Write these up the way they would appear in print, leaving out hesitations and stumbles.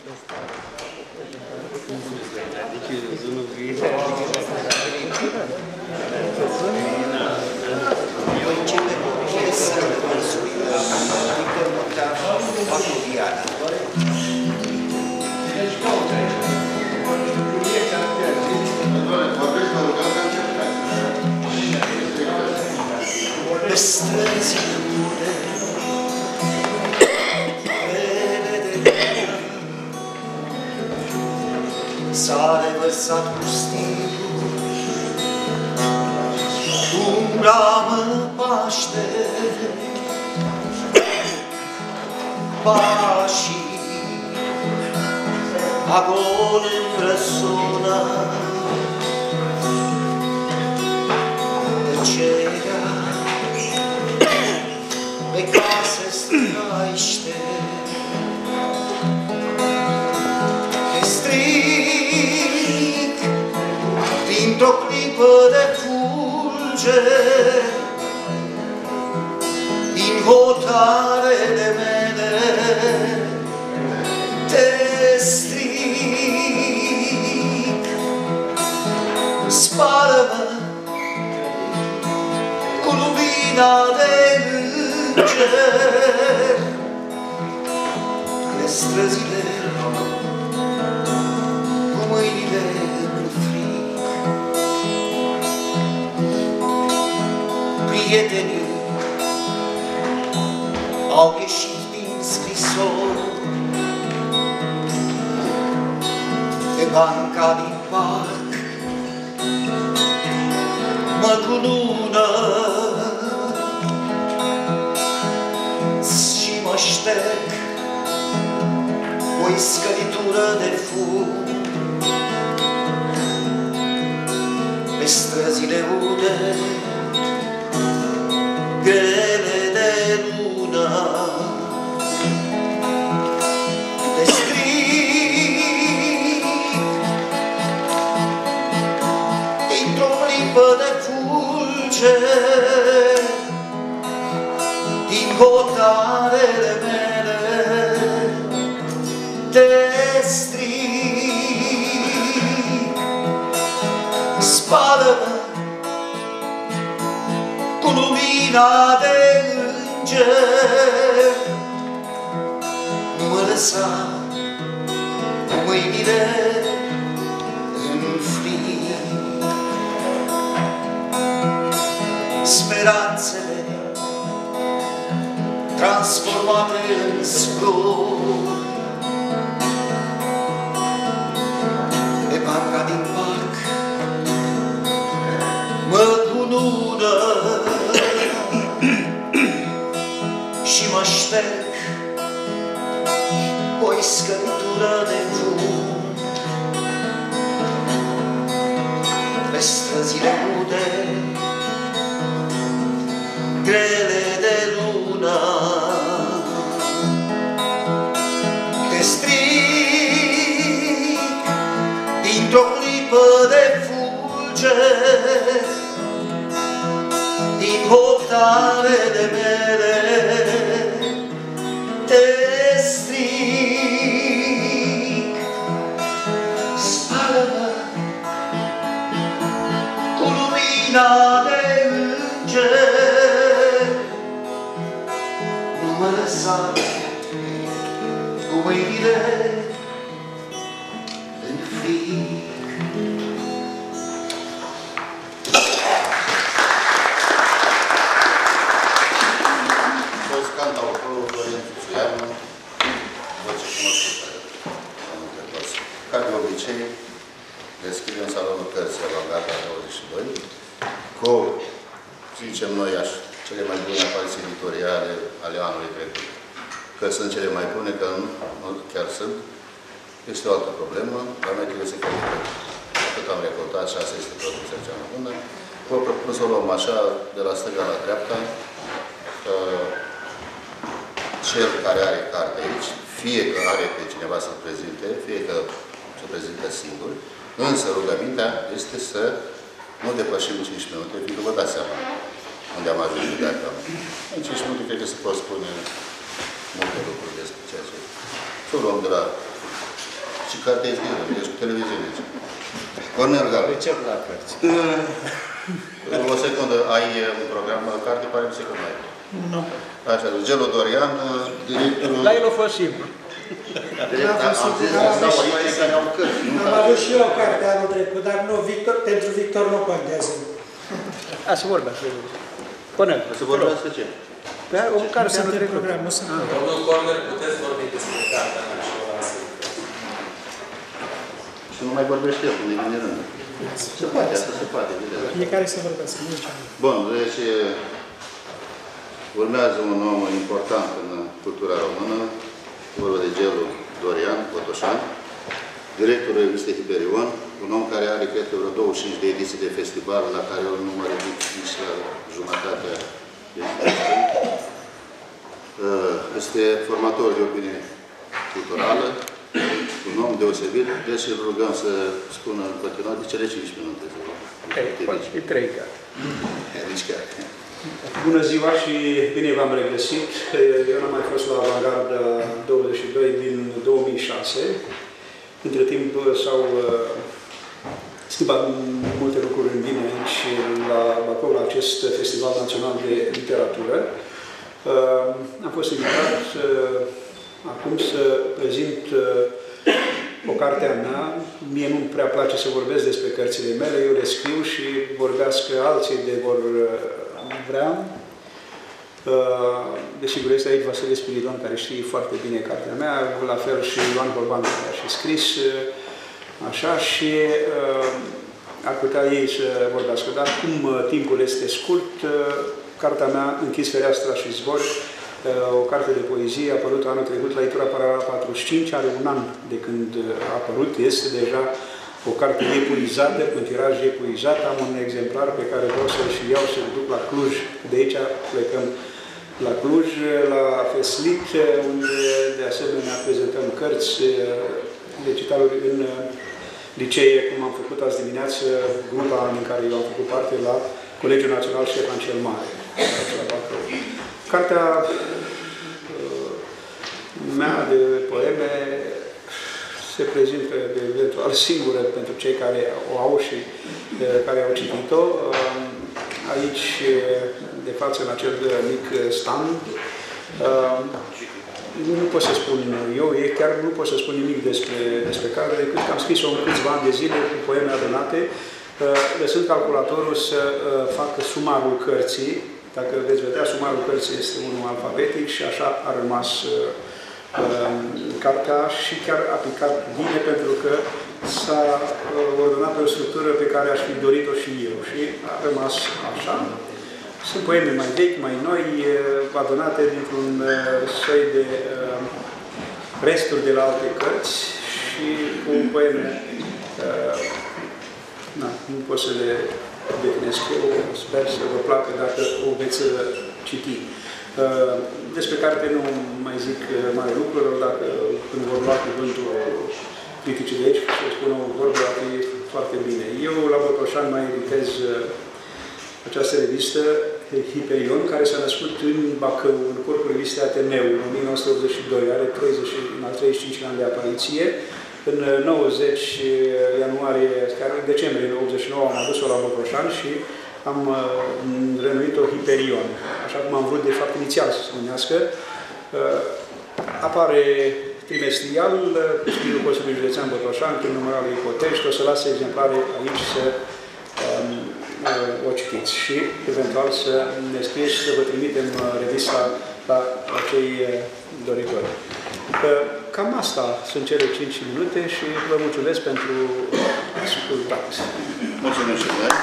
Eu începe cu o piesă construită adică notarea Bacoviana. Pe străzile mude, s-a revărsat pustiul, umbra mă paște, pașii agol îmi răsună, tăcerea pe case străiște. Dintr-o clipă de fulger, din hotarele mele, te stric. Spală-mă cu lumina de înger pe străzile cu mâinile în fric. Prietenii au ieșit din scrisori pe banca din parc, mă cunună și mă șterg o iscăritură de fum pe străzile ude grele de lună. Te stric dintr-o clipă de fulger, din hotarele mele, te stric. Spală-mă cu lumina de înger, nu mă lăsa cu mâinile în fric. Speranțele transformate în zgor pe banca din parc mă cunună și mă șterg o iscăritură de fum pe străzile ude grele de lună. Te stric dintr-o clipă de fulger, din hotarele mele, te stric. Spală-mă cu lumina de înger, nu mă lăsa cu mâinile în fric. Ca de obicei, deschidem salonul cărții Avangardă 22 cu, zicem noi așa, cele mai bune apariții editoriale ale anului trecut. Că sunt cele mai bune, că nu chiar sunt, este o altă problemă, dar noi trebuie să credem. Atât am recoltat și asta este producția cea mai bună. Vă propun să o luăm așa, de la stânga la dreapta, cel care are carte aici, fie că are pe cineva să-l prezinte, fie că se prezintă singur, însă rugămintea este să nu depășim 5 minute, fiindcă vă dați seama unde am ajuns de acum. În 5 minute cred că se pot spune multe lucruri despre ceea ce... Să luăm de la Și cartea este deci cu televiziune. Cornel Gal. Recep la cărți. O secundă, ai un program la carte? Pare să că mai ai. Nu. Așa, Gelu Dorian, directorul... La el a fost simplu. Am zis că stau aici care au cărți. Am avut și eu o carte anul trecut, dar nu, pentru Victor nu contează. Să vorbească. Cornel. Să vorbească ce? Pe o carte Nu anul sunt trecut. program, nu sunt. Domnul Cornel, puteți vorbi despre cartea mea și o lasă. Și nu mai vorbește el, până vine rând. Se poate, asta se poate. Fiecare să vorbească, nu ce. Bun, deci urmează un om important în cultura română, vorba de Gelu Dorian, Botoșan, directorul revistei Hiperion, un om care are, cred că, vreo 25 de ediții de festival, la care eu nu mă ridic nici la jumătatea ediției. Este formator de opinie culturală, un om deosebit, deci îl rugăm să spună în continuare de cele 5 minute. E 3 chiar. Nici chiar. Bună ziua și bine v-am regăsit. Eu n-am mai fost la Avangardă 22 din 2006. Între timp s-au schimbat multe lucruri în bine aici la Bacău, la acest Festival Național de Literatură. Am fost invitat acum să prezint o carte a mea. Mie nu prea place să vorbesc despre cărțile mele, eu le scriu și vorbească alții de vor vrea. Desigur, este aici Vasile Spiridon, care știe foarte bine cartea mea, la fel și Ioan Corban, care a și scris, așa, și ar putea ei să vorbească. Dar cum timpul este scurt, cartea mea, Închis fereastra și zbor, o carte de poezie, a apărut anul trecut la Editura Paralel 45, are un an de când a apărut, este deja o carte epuizată, cu un tiraj epuizat. Am un exemplar pe care vreau să-l și iau să-l duc la Cluj. De aici plecăm la Cluj, la Feslit, unde de asemenea prezentăm cărți de citaluri în licee, cum am făcut azi dimineață, grupa din care eu am făcut parte la Colegiul Național Ștefan cel Mare. Cartea mea de poeme se prezintă eventual singură pentru cei care o au și care au citit-o. Aici, de față, în acel mic stand, nu pot să spun eu, chiar nu pot să spun nimic despre carte, decât că am scris-o în câțiva ani de zile cu poeme adunate, lăsând calculatorul să facă sumarul cărții. Dacă veți vedea, sumarul cărții este unul alfabetic și așa a rămas cartea și chiar a picat bine, pentru că s-a ordonat pe o structură pe care aș fi dorit-o și eu și a rămas așa. Sunt poeme mai vechi, mai noi, adunate dintr-un soi de resturi de la alte cărți și cu poeme, nu pot să le definesc eu, sper să vă placă dacă o veți citi. Despre carte nu mai zic mare lucruri, dacă când vor lua cuvântul criticii de aici, să spun o vorbă, ar fi foarte bine. Eu la Botoșani mai editez această revistă, Hiperion, care s-a născut în Bacău, în corpul revistei Ateneu, în 1982, are 35 ani de apariție. În 90 ianuarie, chiar în decembrie 89, am adus-o la Botoșani și am renuit-o Hiperion, așa cum am vrut de fapt inițial să se numească. Apare trimestrial, cu sprijinul Consiliului Județean Botoșani, prin numărul Ipotești, o să las exemplare aici să o citiți și eventual să ne scrieți și să vă trimitem revista la cei doritori. Cam asta sunt cele 5 minute și vă mulțumesc pentru ascultat. Mulțumim și noi.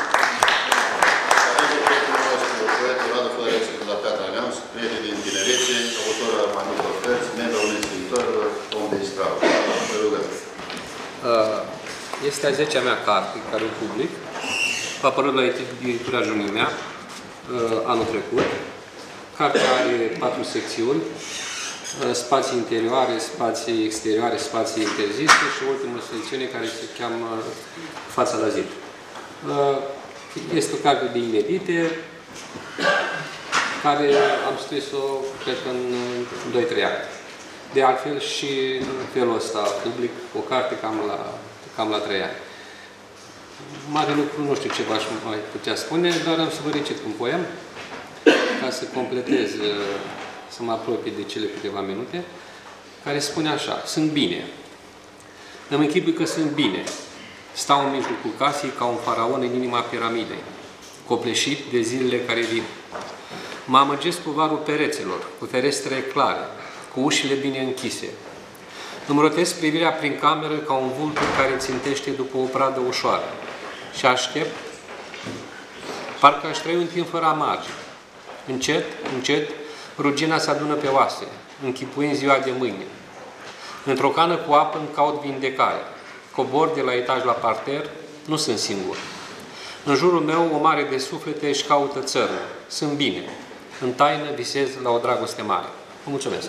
Poetul Radu Floreț, de la Piatra Neamț, prieten din tinerețe, autor al mai multor cărți, membru al unui scriitor, om de stradă. Vă rugăm. Este a 10-a mea carte care o public. A apărut la editura Junimea anul trecut. Cartea are 4 secțiuni: spații interioare, spații exterioare, spații interzise și ultima secțiune care se cheamă Fața la zid. Este o carte de inedite care am scris-o, cred că în 2-3 ani. De altfel și în felul ăsta public, o carte cam la 3 ani. Mare lucru, nu știu ce v-aș mai putea spune, doar am să vă recit un poem ca să completez, să mă apropii de cele câteva minute, care spune așa: sunt bine. Îmi închipui că sunt bine. Stau în mijlocul casei ca un faraon în inima piramidei, copleșit de zilele care vin. Mă amăgesc cu varul perețelor, cu ferestre clare, cu ușile bine închise. Îmi rotesc privirea prin cameră ca un vultur care țintește după o pradă ușoară. Și aștept, parcă aș trăi un timp fără amargi. Încet, încet, rugina se adună pe oase, închipuind ziua de mâine. Într-o cană cu apă îmi caut vindecare. Cobor de la etaj la parter, nu sunt singur. În jurul meu o mare de suflete își caută țărmul. Sunt bine. În taină visez la o dragoste mare. Vă mulțumesc!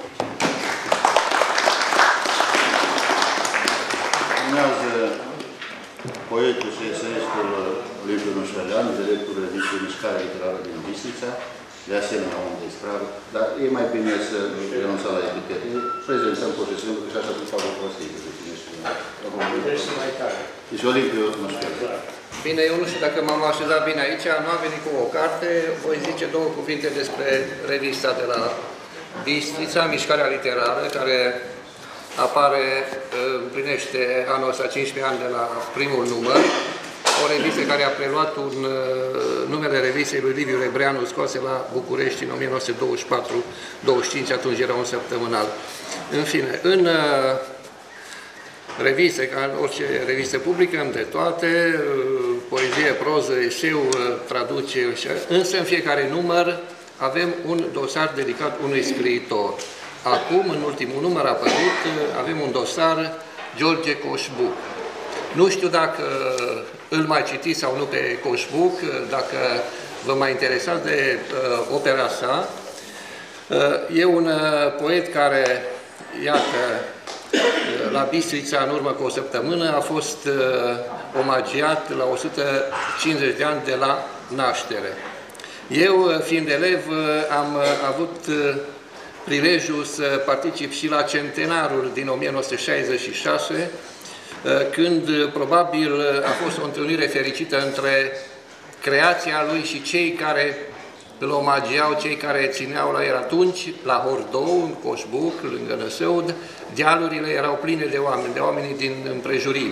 Urmează poetul și eseistul Liviu Nușalean, directorul ediției Mișcarea Literară din Bistrița, de asemenea om de stradă, dar e mai bine să renunțăm la etichete. Prezentăm pur și simplu, și așa cum fac o prostie, că se ținește. Deci Liviu Nușalean. Bine, eu nu știu dacă m-am așezat bine aici, nu am venit cu o carte, voi zice 2 cuvinte despre revista de la Bistrița, Mișcarea Literară, care apare, împlinește anul ăsta 15 ani de la primul număr, o revistă care a preluat numele revistei lui Liviu Rebreanu, scoase la București în 1924-25, atunci era un săptămânal. În fine, în reviste, ca în orice revistă publică, am de toate, poezie, proză, eseu, traducere, însă în fiecare număr avem un dosar dedicat unui scriitor. Acum, în ultimul număr apărut, avem un dosar George Coșbuc. Nu știu dacă îl mai citiți sau nu pe Coșbuc, dacă vă mai interesați de opera sa. E un poet care, iată, la Bistrița, în urmă cu o săptămână, a fost omagiat la 150 de ani de la naștere. Eu, fiind elev, am avut prilejul să particip și la centenarul din 1966, când probabil a fost o întâlnire fericită între creația lui și cei care îl omagiau, cei care țineau la el atunci, la Hordou, în Coșbuc, lângă Năsăud. Dealurile erau pline de oameni din împrejurimi.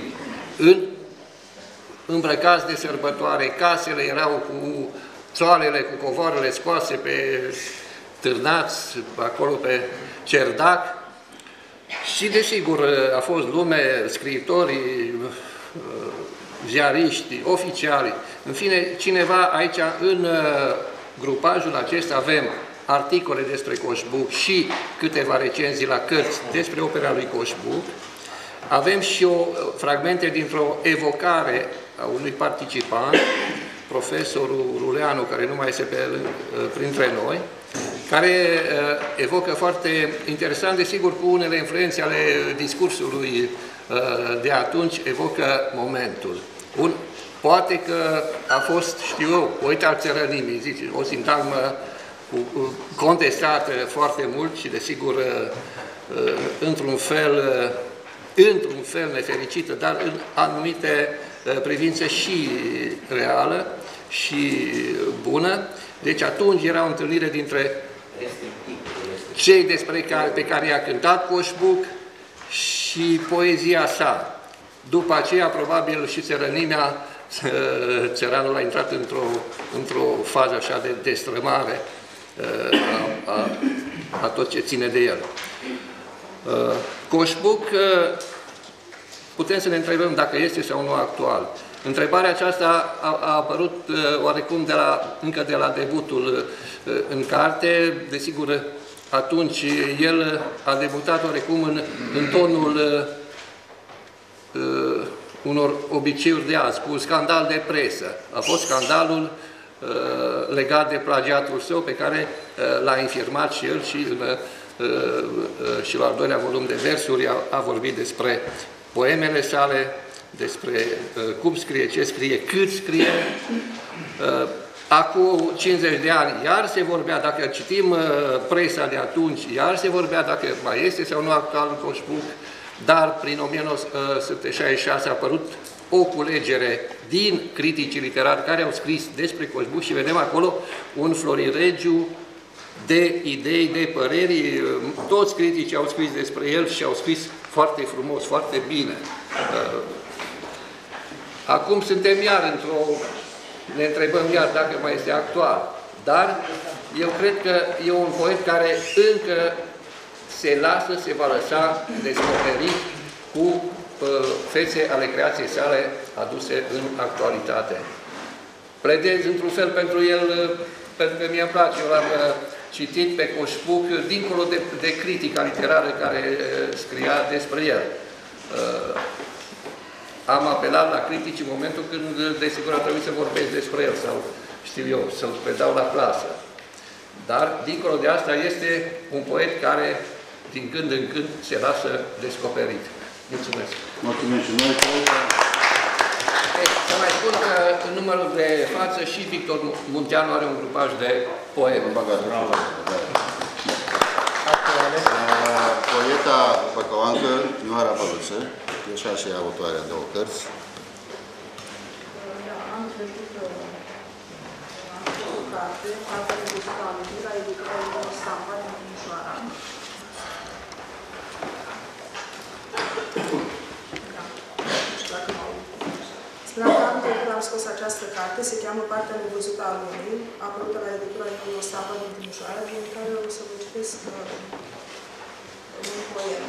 Îmbrăcați de sărbătoare, casele erau cu țoalele, cu covoarele scoase pe târnați, acolo pe cerdac. Și, desigur, a fost lume, scriitorii, ziariști, oficiali, în fine, cineva aici, în grupajul acesta, avem articole despre Coșbuc și câteva recenzii la cărți despre opera lui Coșbuc. Avem și fragmente dintr-o evocare a unui participant, profesorul Ruleanu, care nu mai este printre noi, care evocă foarte interesant, desigur, cu unele influențe ale discursului de atunci, evocă momentul. Poate că a fost, știu eu, poet al țărănimii, zice, o sintagmă contestată foarte mult și, desigur, într-un fel nefericită, dar în anumite privințe și reală și bună. Deci atunci era o întâlnire dintre cei pe care i-a cântat Coșbuc și poezia sa. După aceea, probabil, și țărănimea, țăranul a intrat într-o fază așa de destrămare a tot ce ține de el. Coșbuc, putem să ne întrebăm dacă este sau nu actual. Întrebarea aceasta a apărut oarecum încă de la debutul în carte. Desigur, atunci el a debutat oarecum în tonul unor obiceiuri de azi, cu scandal de presă. A fost scandalul legat de plagiatul său, pe care l-a infirmat și el și la al doilea volum de versuri a vorbit despre poemele sale, despre cum scrie, ce scrie, cât scrie. acum 50 de ani iar se vorbea, dacă citim presa de atunci, iar se vorbea dacă mai este sau nu actual Coșbuc, dar prin 1966 a apărut o culegere din criticii literari care au scris despre Coșbuc și vedem acolo un florilegiu de idei, de păreri. Toți criticii au scris despre el și au scris foarte frumos, foarte bine. Acum suntem iar ne întrebăm iar dacă mai este actual, dar eu cred că e un poet care încă se va lăsa descoperit cu fețe ale creației sale aduse în actualitate. Pledez într-un fel pentru el, pentru că mie îmi place, eu l-am citit pe Coșbuc, dincolo de critica literară care scria despre el. Am apelat la critici în momentul când, desigur, a trebuit să vorbesc despre el sau, știu eu, să-l predau la clasă. Dar, dincolo de asta, este un poet care, din când în când, se lasă descoperit. Mulțumesc! Mulțumim și noi! Să mai spun că în numărul de față și Victor Munteanu are un grupaj de poeme. Poeta păcăoancă, Ioara Băluță, e și autoarea de două cărți. Am trecut o carte, cartea de București, la editura Stampa din Timișoara. Spre anul trecut am scos această carte, se cheamă Partea nevăzută a lumii, apărută la editura Stampa din Timișoara, din care o să vă citesc un poem.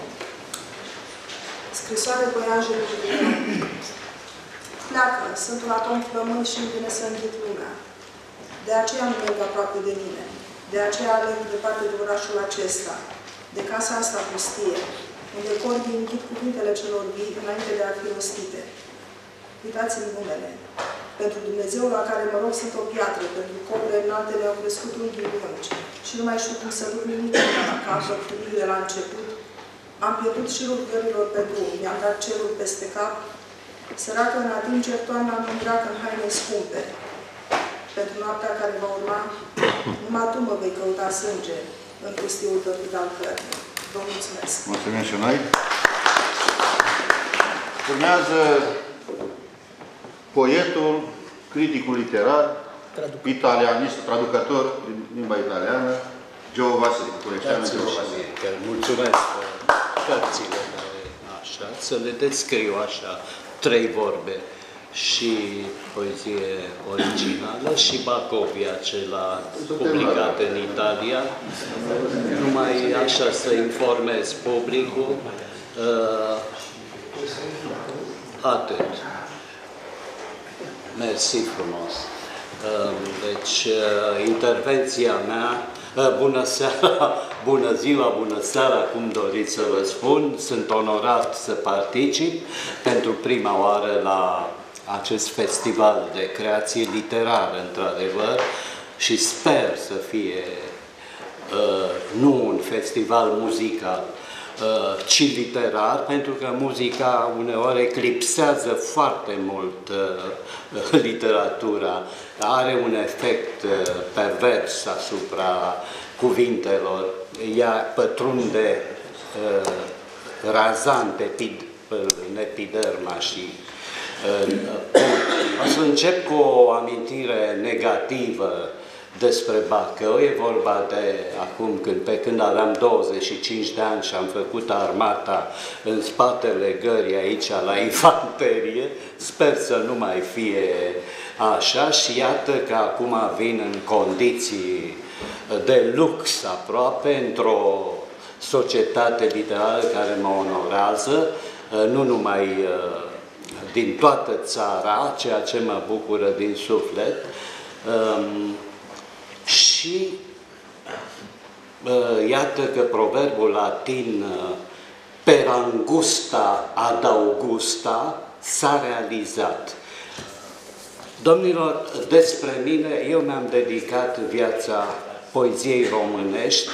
Scrisoare voiajelor de pleacă, sunt un atom flămând și îmi vine să înghit lumea. De aceea nu merg aproape de mine. De aceea alerg departe de orașul acesta, de casa asta pustie, unde corbii înghit cuvintele celor vii înainte de a fi rostite. Uitați-mi numele. Pentru Dumnezeul la care mă rog sunt o piatră, pentru cobre înalte mi-au crescut unghii lungi și nu mai știu cum să duc niciuna la capăt, de la început. Am pierdut șirul gărilor pe drum, mi-am dat cerul peste cap. Săracă în atingeri, toamna îmi îmbracă în haine scumpe. Pentru noaptea care va urma, numai tu mă vei căuta sânge în pustiul tău al cărnii. Vă mulțumesc! Mulțumim și noi! Urmează poetul, criticul literar, italianist, traducător din limba italiană, Geo Vasile, Cureșteanu Geo Vasile. Mulțumesc cărțile mele, așa, să le descriu așa, 3 vorbe, și poezie originală, și Bacovia, acela publicat în Italia. Numai așa să informez publicul, atât. Mersi frumos. Deci, intervenția mea, bună seara, bună ziua, bună seara, cum doriți să vă spun. Sunt onorat să particip pentru prima oară la acest festival de creație literară, într-adevăr, și sper să fie nu un festival muzical, ci literar, pentru că muzica uneori eclipsează foarte mult literatura, are un efect pervers asupra cuvintelor, ea pătrunde razant în epiderma și o să încep cu o amintire negativă despre Bacău. E vorba de acum, pe când aveam 25 de ani și am făcut armata în spatele gării aici la infanterie. Sper să nu mai fie așa și iată că acum vin în condiții de lux aproape, într-o societate literară care mă onorează, nu numai din toată țara, ceea ce mă bucură din suflet. Și iată că proverbul latin per angusta ad augusta s-a realizat. Domnilor, despre mine, eu mi-am dedicat viața poeziei românești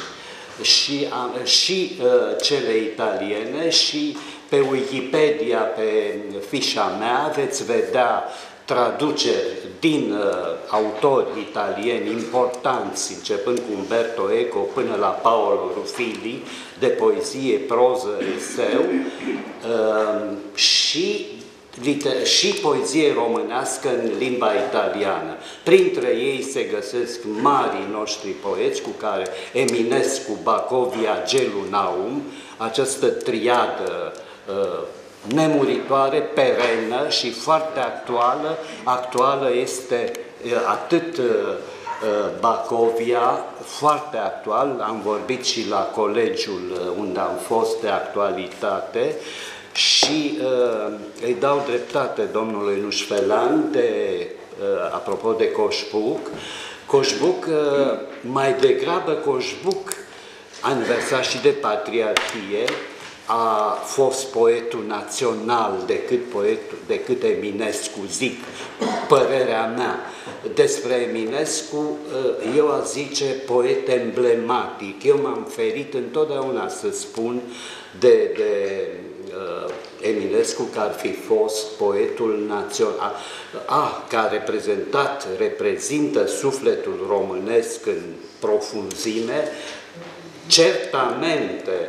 și cele italiene, și pe Wikipedia, pe fișa mea, veți vedea traduceri din autori italieni importanți, începând cu Umberto Eco până la Paolo Ruffilli, de poezie, proză, eseu, și poezie românească în limba italiană. Printre ei se găsesc marii noștri poeți, cu care Eminescu, Bacovia, Gelu Naum, această triadă nemuritoare, perenă și foarte actuală. Actuală este atât Bacovia, foarte actual, am vorbit și la colegiul unde am fost de actualitate, și îi dau dreptate domnului Nușfelan apropo de Coșbuc. Coșbuc, mai degrabă Coșbuc, aniversat și de Patriarhie, a fost poetul național decât Eminescu, zic, părerea mea. Despre Eminescu, eu aș zice poet emblematic. Eu m-am ferit întotdeauna să spun de Eminescu că ar fi fost poetul național, care reprezintă sufletul românesc în profunzime, certamente.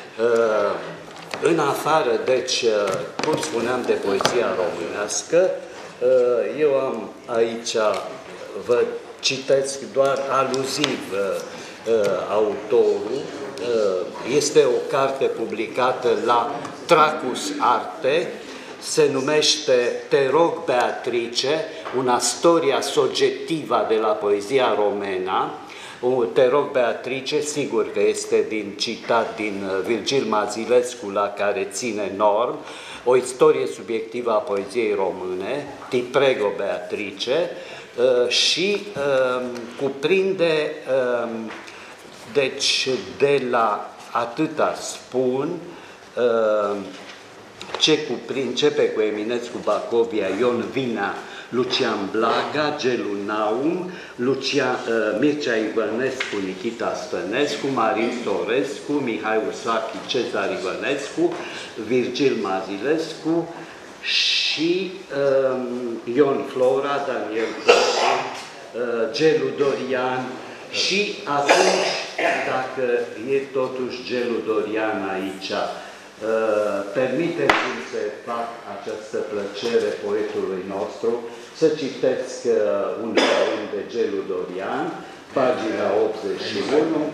În afară, deci, cum spuneam, de poezia românească, eu am aici, vă citesc doar aluziv autorul, este o carte publicată la Tracus Arte, se numește Te rog, Beatrice, una storia soggettiva de la poezia romena. Te rog, Beatrice, sigur că este citat din Virgil Mazilescu, la care ține Norm, o istorie subiectivă a poeziei române, Ti prego, Beatrice, și cuprinde, deci, de la atâta spun, începe cu Eminescu, Bacovia, Ion Vina, Lucian Blaga, Gelu Naum, Mircea Ivănescu, Nikita Stănescu, Marin Storescu, Mihai Ursachi, Cezar Ivănescu, Virgil Mazilescu și Ion Flora, Daniel Flora, Gelu Dorian. Și atunci, dacă e totuși Gelu Dorian aici, permiteți-mi să fac această plăcere poetului nostru, să citesc un poem de Gelu Dorian, pagina 81.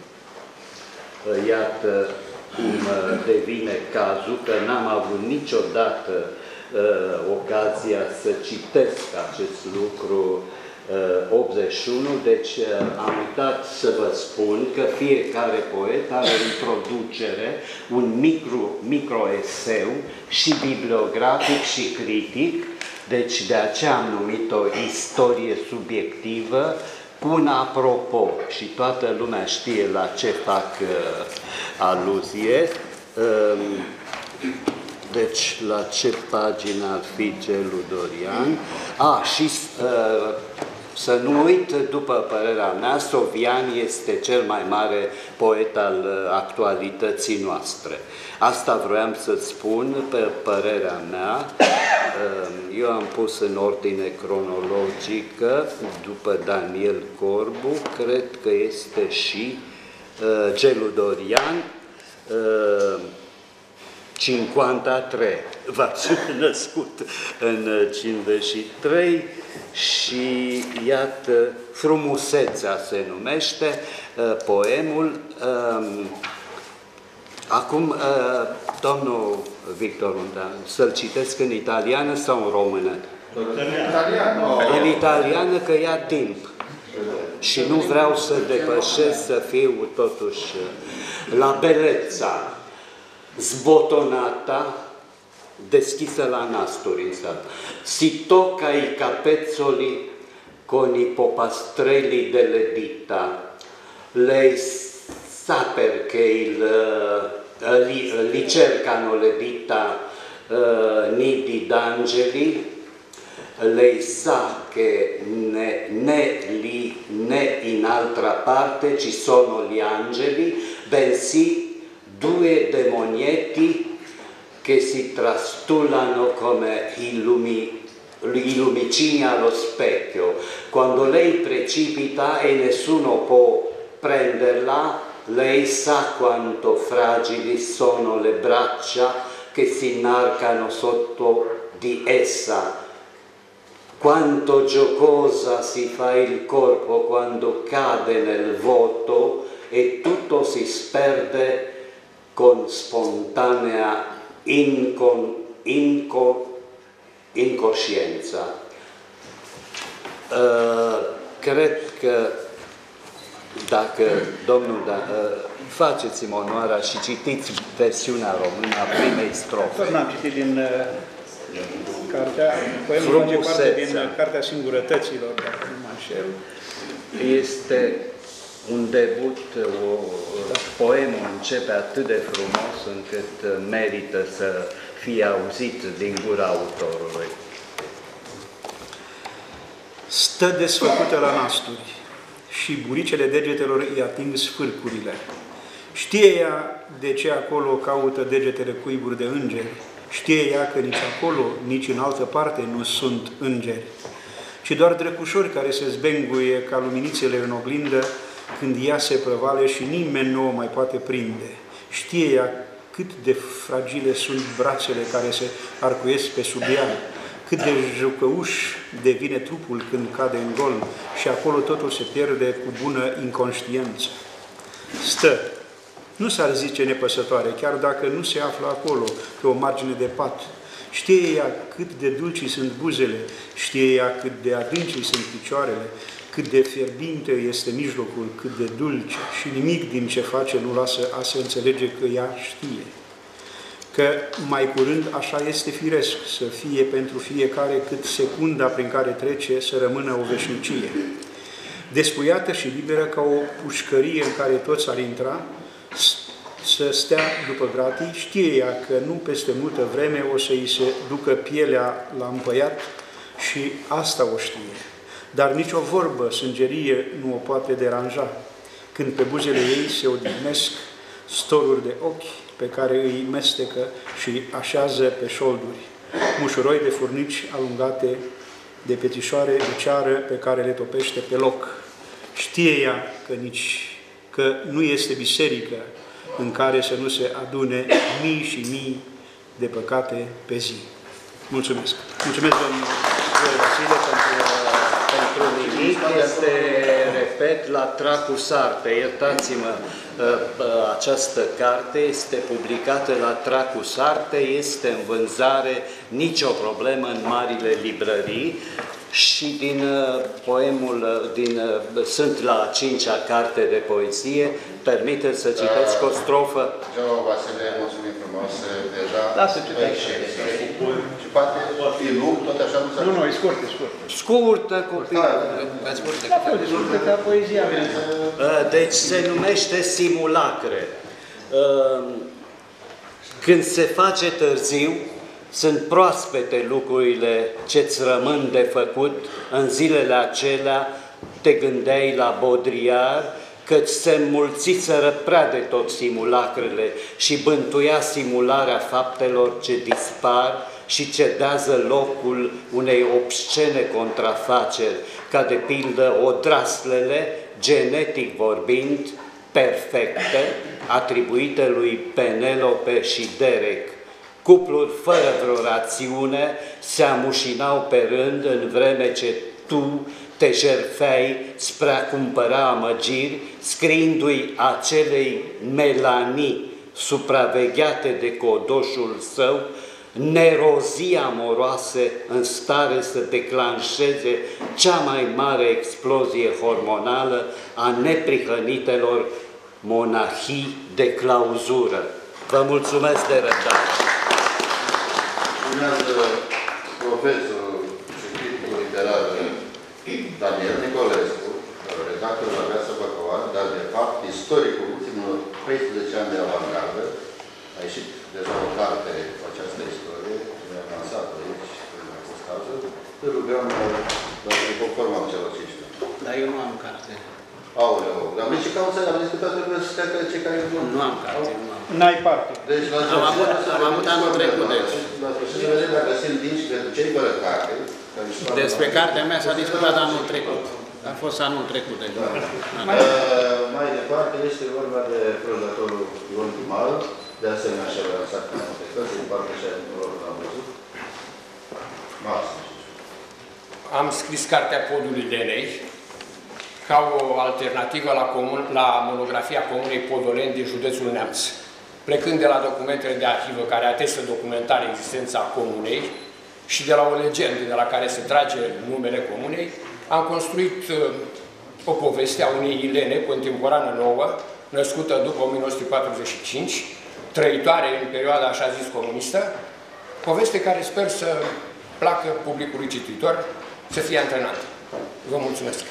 Iată cum devine cazul, că n-am avut niciodată ocazia să citesc acest lucru. 81, deci am uitat să vă spun că fiecare poet are o introducere, un microeseu și bibliografic și critic, deci de aceea am numit-o istorie subiectivă, cu un apropo, și toată lumea știe la ce fac aluzie. Deci, la ce pagină ar fi Gelu Dorian? Și să nu uit, după părerea mea, Sovian este cel mai mare poet al actualității noastre. Asta vroiam să spun, pe părerea mea. Eu am pus în ordine cronologică, după Daniel Corbu, cred că este și Gelu Dorian, 53, v-ați născut în 53 și iată, Frumusețea se numește poemul. Acum, domnul Victor Undan, să-l citesc în italiană sau în română? În italiană, că ia timp. Și nu vreau să depășesc, să fiu totuși la bellezza sbotonata, deschisă la nasturi în sală. Si tocca i capezzoli con i popastrelli delle dita. Lei sa perché li cercano le dita nidi d'angeli. Lei sa che né in altra parte ci sono gli angeli, bensì due demonietti che si trastullano come i lumicini allo specchio. Quando lei precipita e nessuno può prenderla, lei sa quanto fragili sono le braccia che si inarcano sotto di essa, quanto giocosa si fa il corpo quando cade nel vuoto e tutto si sperde con spontanea incoscienza. Cred că dacă, domnul, faceți-mi onoarea și citiți versiunea română a primei strofe. Tot n-am citit din cartea, poemul face parte din Cartea Singurătăților, dacă nu mă înșel. Este un debut, poemul începe atât de frumos încât merită să fie auzit din gura autorului. Stă desfăcută la nasturi și buricele degetelor îi ating sfârcurile. Știe ea de ce acolo caută degetele cuiburi de îngeri. Știe ea că nici acolo, nici în altă parte nu sunt îngeri, ci doar drăcușori care se zbenguie ca luminițele în oglindă când ea se prăvale și nimeni nu o mai poate prinde. Știe ea cât de fragile sunt brațele care se arcuiesc pe sub ea, cât de jucăuș devine trupul când cade în gol și acolo totul se pierde cu bună inconștiență. Stă, nu s-ar zice nepăsătoare, chiar dacă nu se află acolo, pe o margine de pat. Știe ea cât de dulci sunt buzele, știe ea cât de adânci sunt picioarele, cât de fierbinte este mijlocul, cât de dulce și nimic din ce face nu lasă a se înțelege că ea știe. Că mai curând așa este firesc, să fie pentru fiecare cât secunda prin care trece să rămână o veșnicie. Despuiată și liberă ca o pușcărie în care toți ar intra, să stea după gratii, știe ea că nu peste multă vreme o să-i se ducă pielea la împăiat și asta o știe. Dar nicio vorbă sângerie nu o poate deranja, când pe buzele ei se odihnesc storuri de ochi pe care îi mestecă și așează pe șolduri, mușuroi de furnici alungate de pețișoare de ceară pe care le topește pe loc. Știe ea că nu este biserică în care să nu se adune mii și mii de păcate pe zi. Mulțumesc! Mulțumesc, domnul Vasile, pentru nimic. Este, repet, la Tracu Sarte. Iertați-mă, această carte este publicată la Tracu Sarte, este în vânzare, nicio problemă în marile librării. Și din poemul, sunt la a 5-a carte de poezie, permiteți să citesc o strofă. Domnul Vasile, mulțumim frumos, deja lasă citești. Și poate fi lung, tot așa nu s-a... Nu, e scurtă, scurtă. Scurtă, copii. Scurtă ca poezia mea. Deci se numește Simulacre. Când se face târziu, sunt proaspete lucrurile ce-ți rămân de făcut, în zilele acelea te gândeai la Baudrillard, căci se înmulțiseră prea de tot simulacrele și bântuia simularea faptelor ce dispar și cedează locul unei obscene contrafaceri, ca de pildă odraslele, genetic vorbind, perfecte, atribuite lui Penelope și Derek. Cupluri fără vreo rațiune se amușinau pe rând în vreme ce tu te jertfeai spre a cumpăra amăgiri, scriindu-i acelei Melanii supravegheate de codoșul său, nerozii amoroase în stare să declanșeze cea mai mare explozie hormonală a neprihănitelor monahii de clauzură. Vă mulțumesc de răbdare. Urmează profesorul și criticul literar Daniel Nicolescu, redactorul la Viața Băcăuan, dar de fapt istoricul ultimul 13 ani de avantgardă. A ieșit deja o carte cu această istorie, ne-a lansat aici, în acest cazul. Îl rugăm, dar să-i conformăm celor ce știu. Dar eu nu am carte. Aoleu, dar noi ce cauză am discutat cu cei care nu am carte, nu am. N-ai parte. Deci, am avut anul trecut. La sfârșitul zilei, dacă găsim dinci pentru cei fără carte, Despre cartea mea s-a discutat anul trecut. A fost anul trecut deja. Mai departe este vorba de prozătorul Ion Timal, de asemenea și-a lansat în anul trecut, din partea și-a l-am văzut. Am scris cartea Podului Lenei ca o alternativă la monografia Comunei Podoleni din județul Neamț. Plecând de la documentele de arhivă care atestă documentar existența comunei și de la o legendă de la care se trage numele comunei, am construit o poveste a unei Ilene contemporană nouă, născută după 1945, trăitoare în perioada așa zis comunistă, poveste care sper să placă publicului cititor, să fie antrenată. Vă mulțumesc!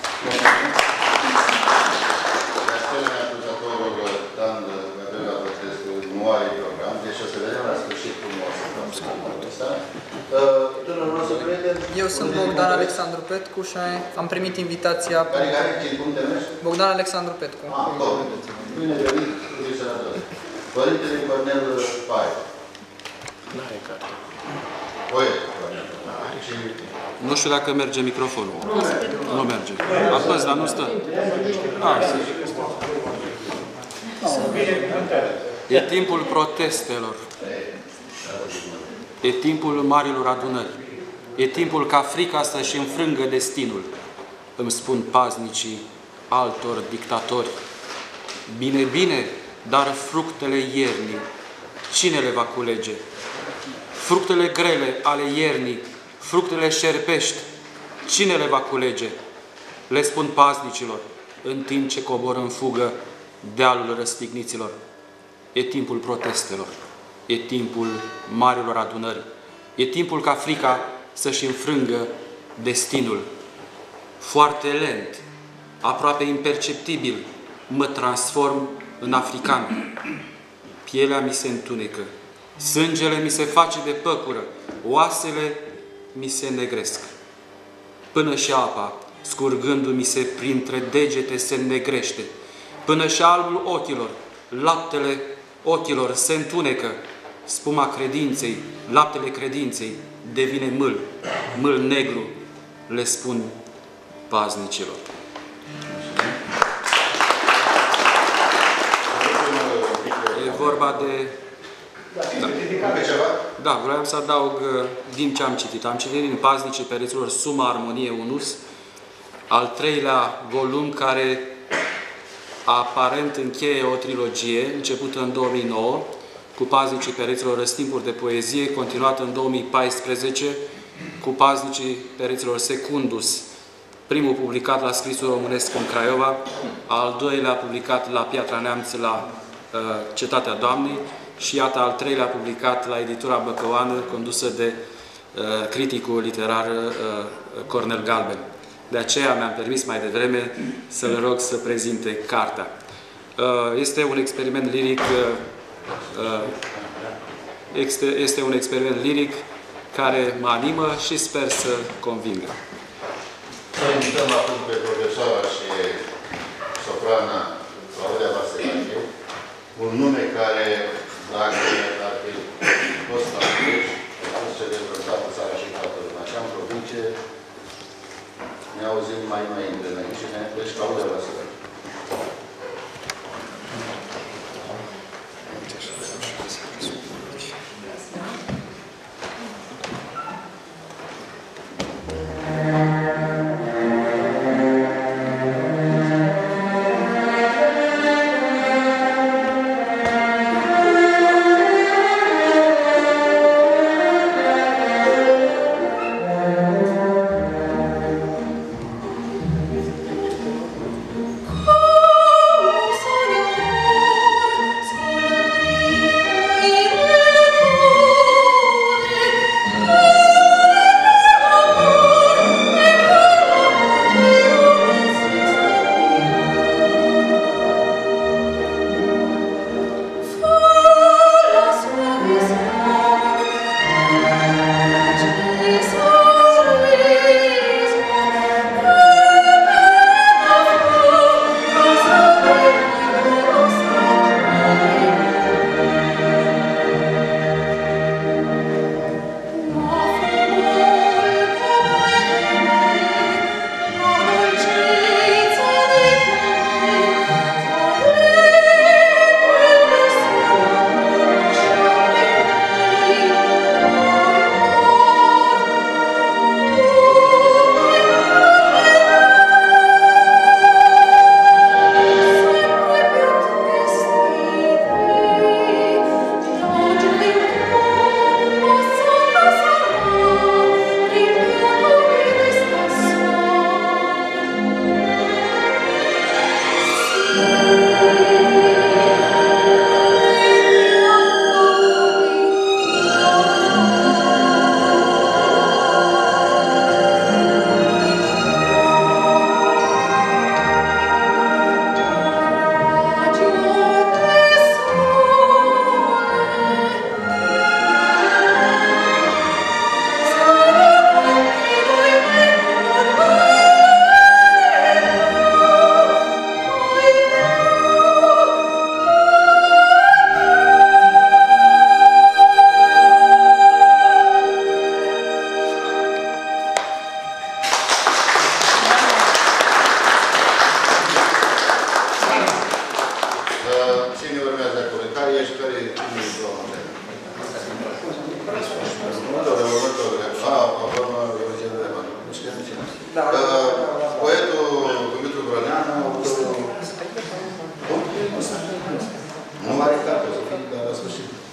De asemenea, acuzatorul Dan Gabriela Bătescu nu are program, deci o să vedem la sfârșit cum o să facem asta. Tânărul nostru prieten... Eu sunt Bogdan Alexandru Petcu și am primit invitația... Care, cum te numești? Bogdan Alexandru Petcu. Bine venit, bine sănătos. Părintele Cornel Paie. N-are carte. Oie. Nu știu dacă merge microfonul. Nu merge. Apăs, dar nu stă. E timpul protestelor. E timpul marilor adunări. E timpul ca frica să-și înfrângă destinul. Îmi spun paznicii altor dictatori. Bine, bine, dar fructele iernii, cine le va culege? Fructele grele ale iernii, fructele șerpești, cine le va culege? Le spun paznicilor, în timp ce cobor în fugă dealul răstigniților. E timpul protestelor, e timpul marilor adunări, e timpul ca frica să-și înfrângă destinul. Foarte lent, aproape imperceptibil, mă transform în african. Pielea mi se întunecă, sângele mi se face de păcură, oasele mi se negresc. Până și apa, scurgându-mi se printre degete, se negrește. Până și albul ochilor, laptele ochilor se întunecă. Spuma credinței, laptele credinței devine mâl, mâl negru, le spun paznicilor. E vorba de... Da, vreau să adaug din ce am citit. Am citit din Paznicii Pereților Suma Armonie Unus, al treilea volum care aparent încheie o trilogie începută în 2009 cu Paznicii Pereților Răstimpuri de Poezie, continuată în 2014 cu Paznicii Pereților Secundus, primul publicat la Scrisul Românesc în Craiova, al doilea publicat la Piatra Neamț la Cetatea Doamnei și iată al treilea publicat la editura Băcăoană, condusă de criticul literar Cornel Galben. De aceea mi-am permis mai devreme să-l rog să prezinte cartea. Este un experiment liric care mă animă și sper să convingă. Să invităm acum pe profesoara și soprana Claudia Vaselache, un nume care, dacă ar fi fost la Cluj, a fost celebrat în toată țara și toată lumea. Așa în provincie ne auzim mai între noi și ne... Deci Claudia Vaselache.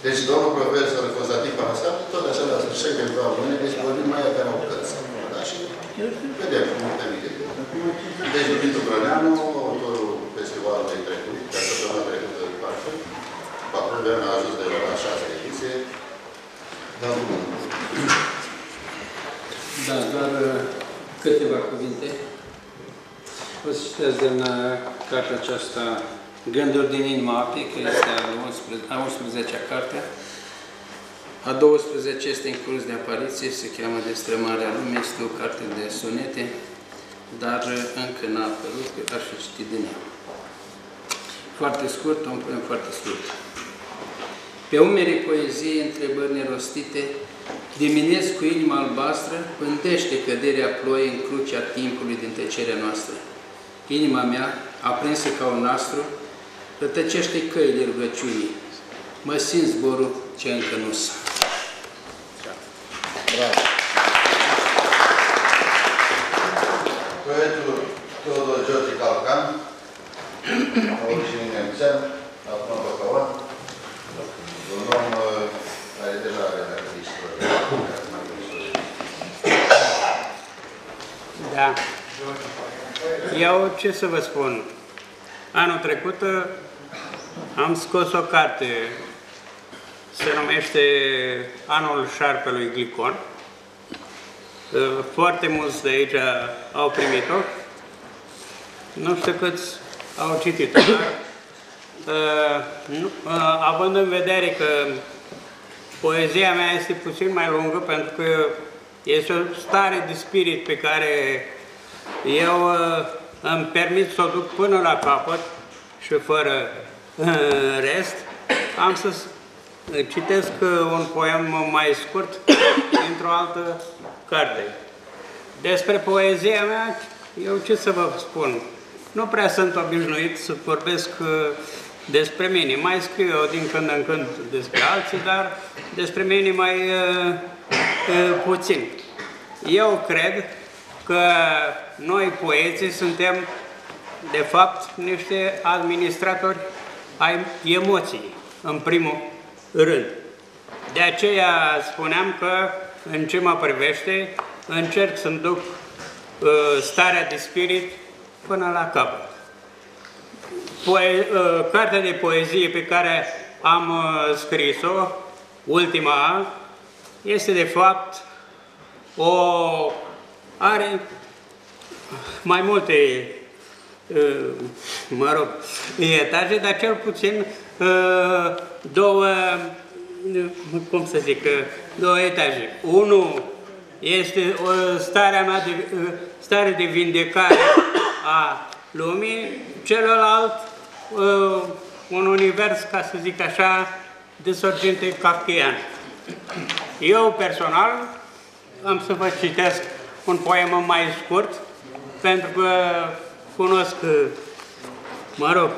Deci, domnul profesor Constantin Panascar, tot așa la sfârșit de vreo mâine, deci vorbim mai avea o cărți. Da? Și vedem cum permite. Deci, Dumitru Brăneanu, autorul festivalului trecut, de săptămâna trecută de parte, Pacul a ajuns de la 6 ediție. Da, doar câteva cuvinte. O să citesc din cartea aceasta Gânduri din inima apei, că este a 11-a carte. A 12 este în curs de apariție, se cheamă Destrămarea lumii, este o carte de sonete, dar încă n-a apărut, că aș fi citit din ea. Foarte scurt, un poem foarte scurt. Pe umerii poeziei întrebări nerostite, diminez cu inima albastră, pândește căderea ploii în crucea timpului din tăcerea noastră. Inima mea, aprinsă ca un astru, rătăcește căile rugăciunii. Mă simt zborul ce încă nu-s. Bravo! Poetul Teodor George Calcan, origine nemțean, acum Bacăua, un om care deja are istorie. Da. Eu ce să vă spun? Anul trecut am scos o carte, se numește Anul Șarpelui Glicon. Foarte mulți de aici au primit-o. Nu știu câți au citit-o, dar având în vedere că poezia mea este puțin mai lungă, pentru că este o stare de spirit pe care eu îmi permit să o duc până la capăt și fără rest, am să citesc un poem mai scurt dintr-o altă carte. Despre poezia mea, eu ce să vă spun? Nu prea sunt obișnuit să vorbesc despre mine. Mai scriu eu din când în când despre alții, dar despre mine mai puțin. Eu cred că noi, poeții, suntem, de fapt, niște administratori ai emoției, în primul rând. De aceea spuneam că, în ce mă privește, încerc să-mi duc starea de spirit până la capăt. Cartea de poezie pe care am scris-o, ultima, este de fapt are mai multe etaje, dar cel puțin două etaje. Unul este starea mea stare de vindecare a lumii, celălalt un univers, ca să zic așa, de sorginte kafkian. Eu, personal, am să vă citesc un poem mai scurt, pentru că cunosc, mă rog,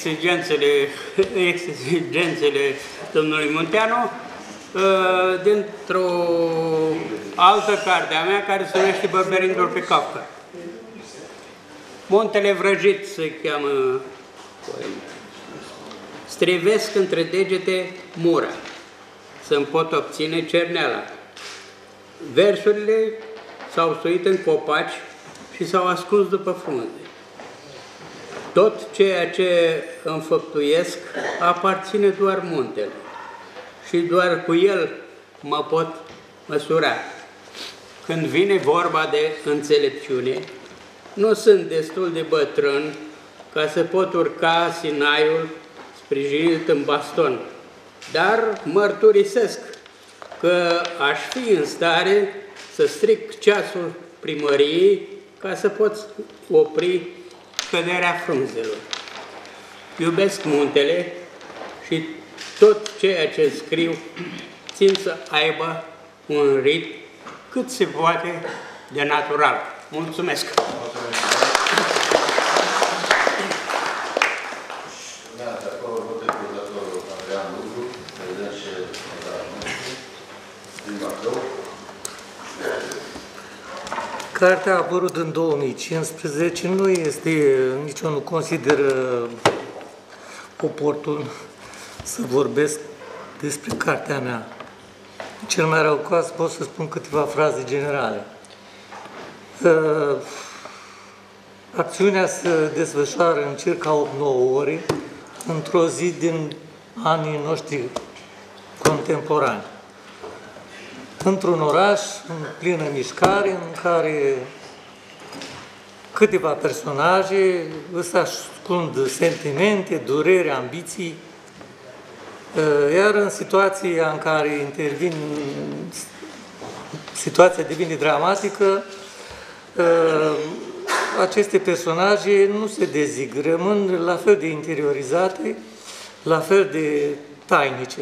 exigențele domnului Munteanu, dintr-o altă carte a mea, care se numește Bărberindu-l pe Kafka. Muntele vrăjit se cheamă poemul. Strivesc între degete mura, să-mi pot obține cerneala. Versurile s-au suit în copaci și s-au ascuns după frunze. Tot ceea ce înfăptuiesc aparține doar muntelui și doar cu el mă pot măsura. Când vine vorba de înțelepciune, nu sunt destul de bătrân ca să pot urca Sinaiul sprijinit în baston, dar mărturisesc că aș fi în stare să stric ceasul primăriei ca să pot opri căderea frunzelor. Iubesc muntele și tot ceea ce scriu țin să aibă un ritm cât se poate de natural. Mulțumesc! Cartea a apărut în 2015, nu este, nici eu nu consider oportun să vorbesc despre cartea mea. Cel mai rău caz pot să spun câteva fraze generale. Acțiunea se desfășoară în circa 8-9 ore, într-o zi din anii noștri contemporani. Într-un oraș, în plină mișcare, în care câteva personaje își ascund sentimente, durere, ambiții, iar în situația în care situația devine dramatică, aceste personaje nu se dezig, rămân la fel de interiorizate, la fel de tainice.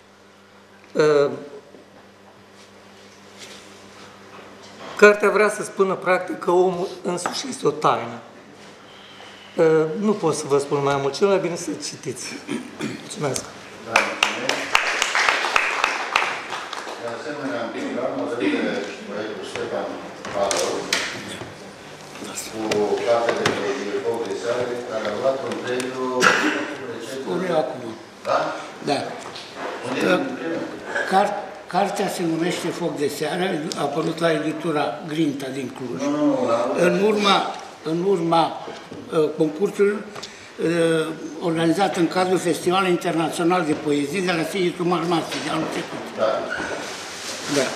Cartea vrea să spună practic că omul însuși este o taină. Nu pot să vă spun mai mult, cel mai bine să citiți. Mulțumesc! De asemenea, în program o să vedem proiectul Ștefan Palău cu cartea de poezie Foc de Seară, care a luat un premiu recent. Acum. Da? Da. Unde e premiul? Cartea se numește Foc de Seară, a apărut la editura Grinta din Cluj. În urma concursului organizat în cadrul Festivalului Internațional de Poezie de la Sighitul Marmației de anul trecut. Da.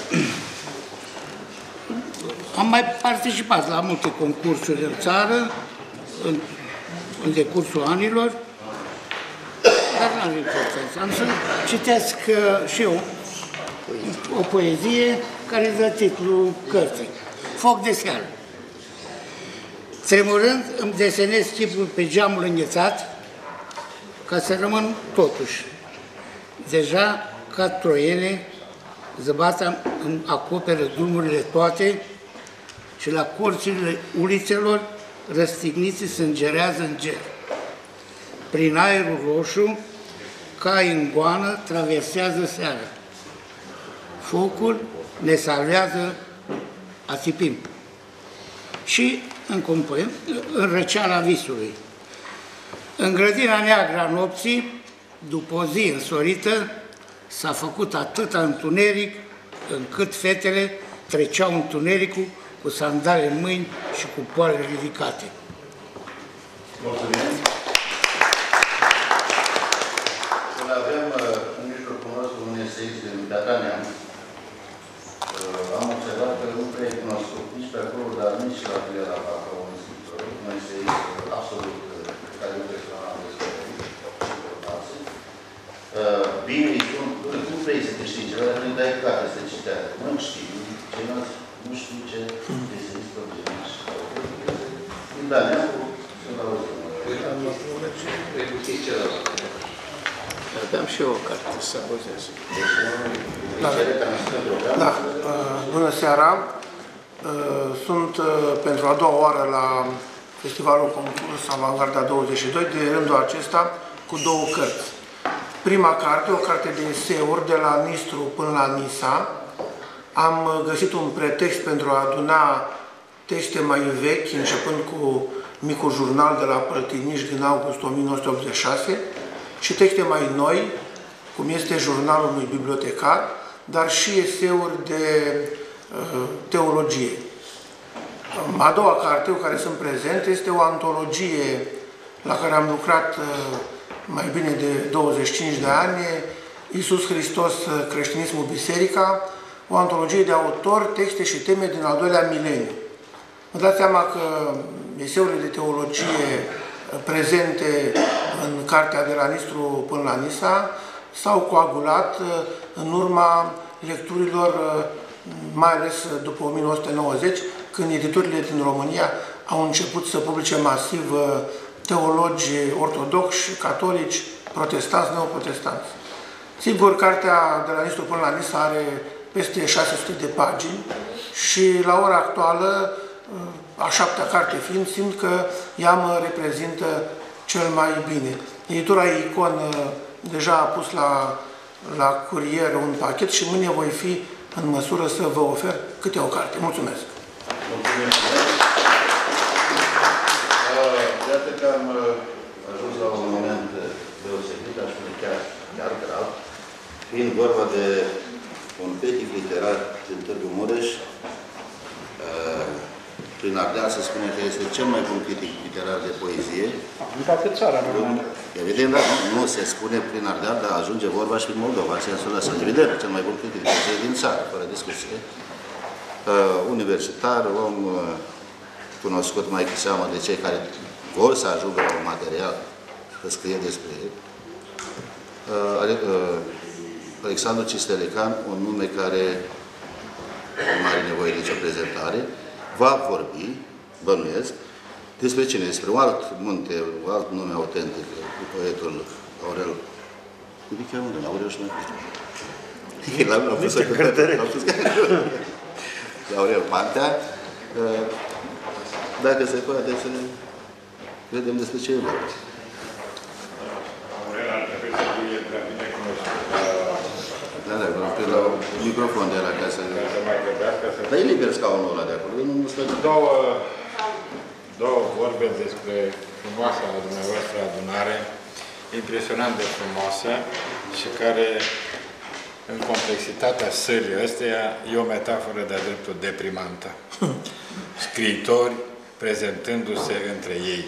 Am mai participat la multe concursuri în țară, în decursul anilor, dar n-am importanță. Am să citesc și eu o poezie care dă titlul cărții. Foc de seară. Tremurând, îmi desenez chipul pe geamul înghețat, ca să rămân totuși. Deja, ca troiene, zăbata îmi acoperă drumurile toate și la corțile ulițelor răstigniții sângerează în ger. Prin aerul roșu, cai în goană, traversează seara. Focul ne salvează ațipim. Și în răceala visului. În grădina neagră a nopții, după o zi însorită, s-a făcut atâta întuneric, încât fetele treceau întunericul cu sandale în mâini și cu poale ridicate. Mulțumim! Îl avem în mijlocul nostru un eseist din Piatra Neamț. Am observat că nu prea e cunoscut nici pe acolo, dar nici la Vilela Bacău, un scriitor, un eseist absolut pe care eu personal am descoperit informații. Bine, nu vrei să te știi ceva, dar nu-i dai carte să citească. Nu știu, ceilalți nu știu ce eseist original. Din Daneacu, sunt auzit. Aveam și eu o carte să auzesc. Da. Bună seara! Sunt pentru a doua oară la Festivalul Concurs Avangarda 22, de rândul acesta cu două cărți. Prima carte, o carte de eseuri de la Nistru până la Nisa. Am găsit un pretext pentru a aduna texte mai vechi, începând cu micul jurnal de la Păltiniș din august 1986 și texte mai noi, cum este jurnalul unui bibliotecar, dar și eseuri de teologie. A doua carte, cu care sunt prezent, este o antologie la care am lucrat mai bine de 25 de ani, Iisus Hristos, creștinismul, biserica, o antologie de autori, texte și teme din al doilea mileniu. Vă dați seama că eseurile de teologie prezente în cartea de la Nistru până la Nisa s-au coagulat în urma lecturilor, mai ales după 1990, când editurile din România au început să publice masiv teologi ortodoxi, catolici, protestanți, neoprotestanți. Sigur, cartea de la Nistru până la Nisa are peste 600 de pagini și la ora actuală, a șaptea carte fiind, simt că ea mă reprezintă cel mai bine. Editura Icon deja a pus la curier un pachet și mâine voi fi în măsură să vă ofer câte o carte. Mulțumesc! Mulțumesc! Iată că am ajuns la un moment deosebit, aș spune chiar grav. fiind vorba de un critic literar din Târgu Mureș, prin Ardeal se spune că este cel mai bun critic literar de poezie. În toată țara, Evident, da, nu se spune prin Ardeal, dar ajunge vorba și prin Moldova, în sensul ăsta. Evident, cel mai bun critic de poezie din țară, fără discuție. Universitar, om cunoscut mai cu seamă de cei care vor să ajungă la un material să scrie despre el. Alexandru Cistelecan, un nume care nu are nevoie de nicio prezentare, va vorbi, bănuiesc, despre cine? Despre un alt munte, un alt nume autentic, poetul Aurel. Cum îi cheamă? Aurel Șmecher. L-am pus să cântărești. Aurel Pantea. Dacă se poate să vedem despre ce e vorba. Aurel ar trebui să fie prea bine cunoscut. Da, la microfon de la casă. Dar e liber scaunul ăla de acolo. Două vorbe despre frumoasa dumneavoastră adunare, impresionant de frumoasă și care, în complexitatea sării ăsteia, e o metaforă de-a dreptul deprimantă. Scriitori prezentându-se între ei.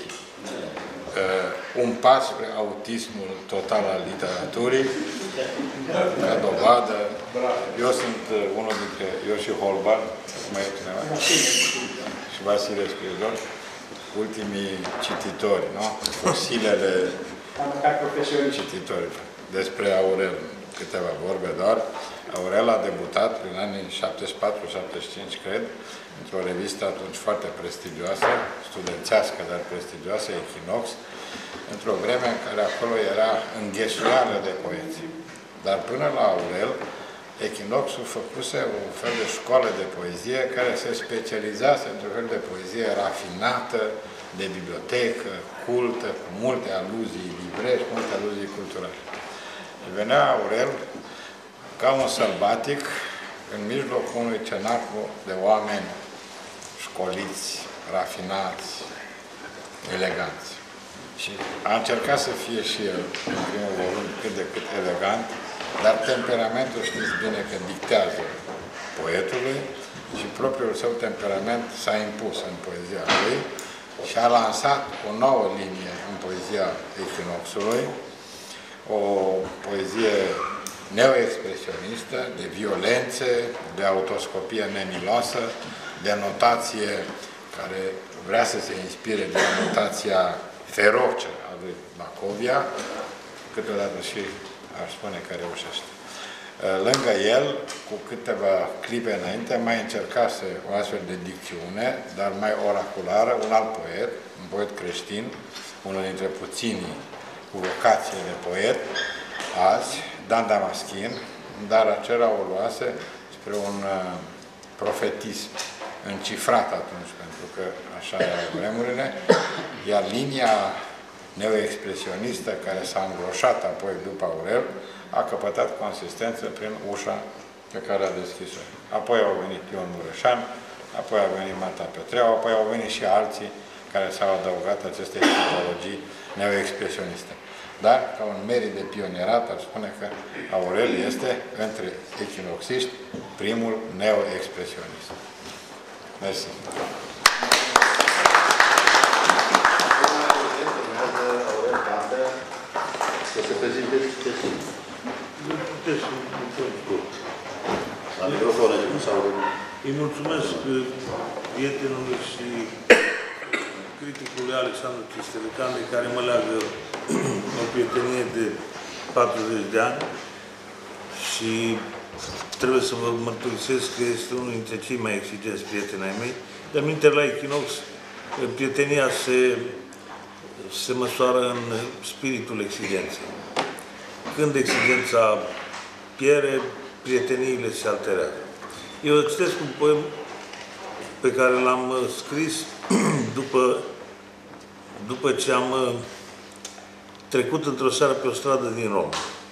Un pas spre autismul total al literaturii, ca dovadă. Eu sunt unul dintre, eu și Holban, mai e cineva, și Vasile Spiridon, ultimii cititori, nu? Fosilele cititori. Despre Aurel, câteva vorbe doar. Aurel a debutat prin anii 74-75, cred, într-o revistă atunci foarte prestigioasă, studențească, dar prestigioasă, Echinox, într-o vreme în care acolo era înghesuială de poeți. Dar până la Aurel, Echinoxul făcuse un fel de școală de poezie care se specializase într-un fel de poezie rafinată, de bibliotecă, cultă, cu multe aluzii livrești, multe aluzii culturale. Venea Aurel ca un sălbatic în mijlocul unui cenaclu de oameni școliți, rafinați, eleganți. Și a încercat să fie și el, în primul rând, cât de cât elegant, dar temperamentul, știți bine că dictează poetului și propriul său temperament s-a impus în poezia lui și a lansat o nouă linie în poezia Echinoxului, o poezie neoexpresionistă, de violențe, de autoscopie nemiloasă, de notație care vrea să se inspire de notația feroce a lui Macovia, câteodată și aș spune că reușește. Lângă el, cu câteva clipe înainte, mai încercase o astfel de dicțiune, dar mai oraculară, un alt poet, un poet creștin, unul dintre puținii cu vocație de poet, azi, Dan Damaschin, dar acela o luase spre un profetism încifrat atunci, pentru că așa erau vremurile, iar linia neoexpresionistă care s-a îngroșat apoi după Aurel a căpătat consistență prin ușa pe care a deschis-o. Apoi au venit Ion Mureșan, apoi a venit Marta Petreau, apoi au venit și alții care s-au adăugat acestei tipologii neoexpresioniste. Dar, ca un merit de pionierat, aș spune că Aurel este, între echinoxiști, primul neoexpresionist. Mersi. Să se prezinte pe tine. La microfonul de sau... Îi mulțumesc prietenului și criticului Alexandru Cistelecan, de care mă leagă o prietenie de 40 de ani și trebuie să vă mărturisesc că este unul dintre cei mai exigenți prieteni ai mei. De aminte, la Echinox, prietenia se măsoară în spiritul exigenței. Când exigența pierde, prieteniile se alterează. Eu citesc un poem pe care l-am scris după ce am trecut într-o seară pe o stradă din Roma.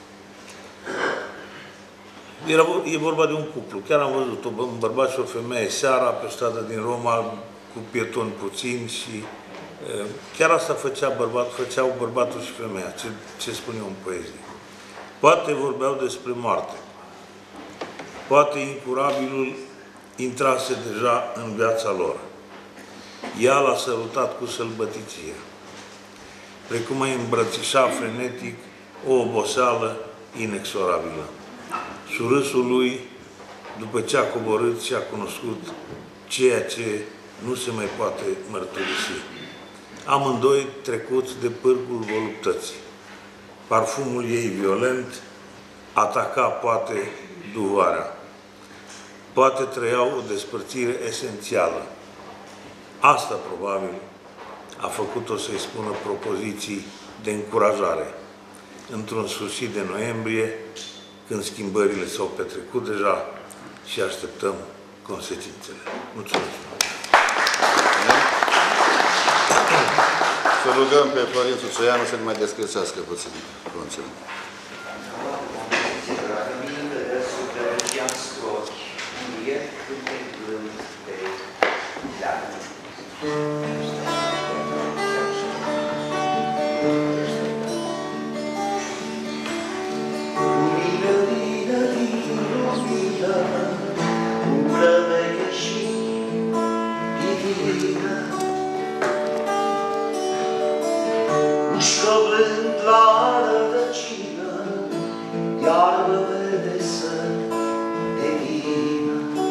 E vorba de un cuplu. Chiar am văzut un bărbat și o femeie seara pe o stradă din Roma cu pietoni puțini și chiar asta făceau bărbatul și femeia, ce spun eu în poezie. Poate vorbeau despre moarte. Poate incurabilul intrase deja în viața lor. Ea l-a sărutat cu sălbătiție, precum ai îmbrățișa frenetic o oboseală inexorabilă. Surâsul lui, după ce a coborât și a cunoscut ceea ce nu se mai poate mărturisi. Amândoi trecuți de pârgul voluptății. Parfumul ei violent ataca poate duhoarea. Poate trăiau o despărțire esențială. Asta, probabil, a făcut-o să-i spună propoziții de încurajare. Într-un sfârșit de noiembrie, când schimbările s-au petrecut deja și așteptăm consecințele. Mulțumesc! Să rugăm pe Florin Suțoianu să ne mai descrețească puțin pronțele. Mușcă blând la rădăcină, iarbă verde să devină.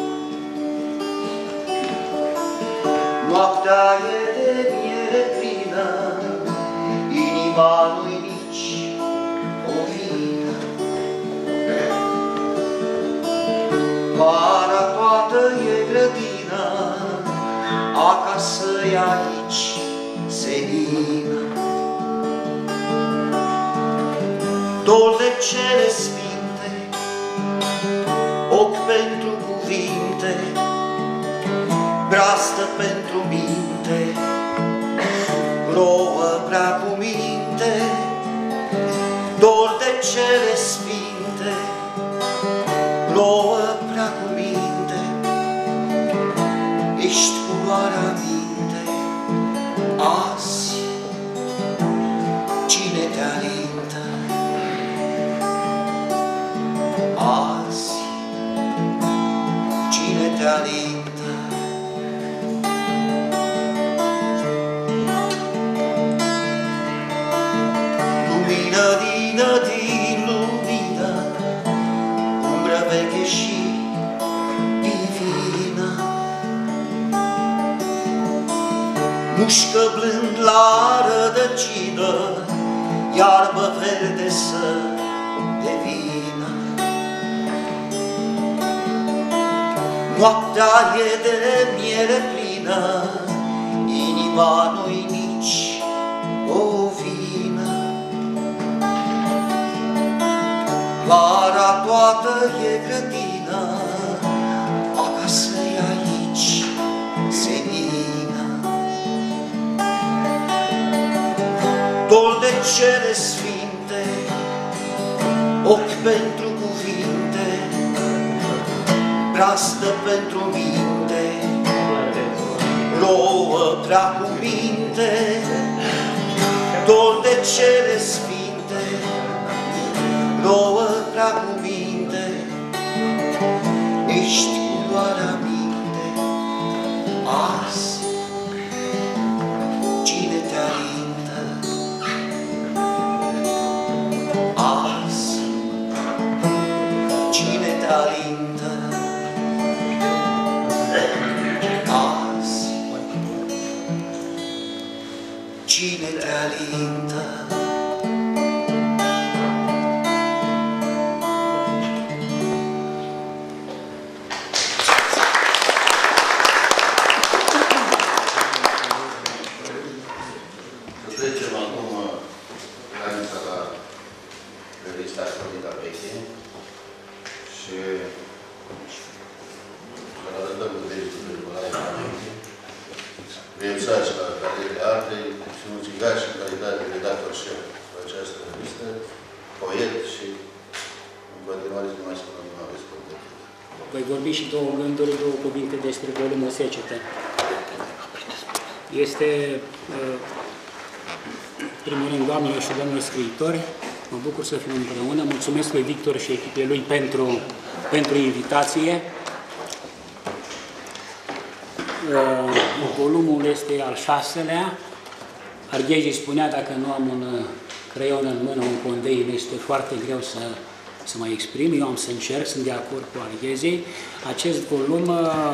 Noaptea e de miere plină, inima nu-i nici o vină. Vara toată e grădină, acasă-i aici senină. Dor de cele sfinte, ochi pentru cuvinte, brazdă pentru minte, plouă prea cu minte. Dor de cele sfinte, plouă prea cu minte, ești culoarea minte. Azi, cine te alintă? Azi, cine te alintă? Lumină din lumină, umbră veche și divină. Mușcă blând la rădăcină, iarbă verde să devină. Noaptea e de miere plină, inima nu-i nici o vină. Vara toată e grădină, acasă-i aici senină. Dor de cele sfinte, ochi pentru cuvinte, brazdă pentru minte, plouă prea cu minte. Dor de cele sfinte, plouă prea cu minte, ești culoarea minte. Azi, cine te alintă? Azi, cine te alintă? Azi, cine te alintă? Trecem acum granița la revista Cronica Veche și să arătăm cu degetul pe Nicolae Veche, realizați la Galeria Artei și muzicați în calitate de redactor șef pe această revistă, poet și în continuare să nu mai spunem nu aveți content. Voi vorbi și două gânduri, două cuvinte despre volumul Secetă. Este primul rând, doamnelor și domnilor scriitori, Mă bucur să fim împreună. Mulțumesc lui Victor și echipei lui pentru invitație. Volumul este al 6-lea. Arghezi spunea, dacă nu am un creion în mână, un condei, este foarte greu să mă exprim. Eu am să încerc, sunt de acord cu Arghezii. Acest volum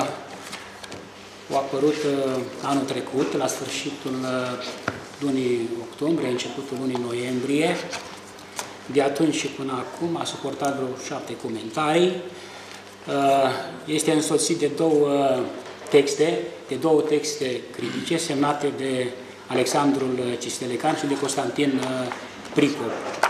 a apărut anul trecut, la sfârșitul lunii octombrie, începutul lunii noiembrie. De atunci și până acum a suportat vreo 7 comentarii. Este însoțit de două texte critice semnate de Alexandrul Cistelecan și de Constantin Pricop.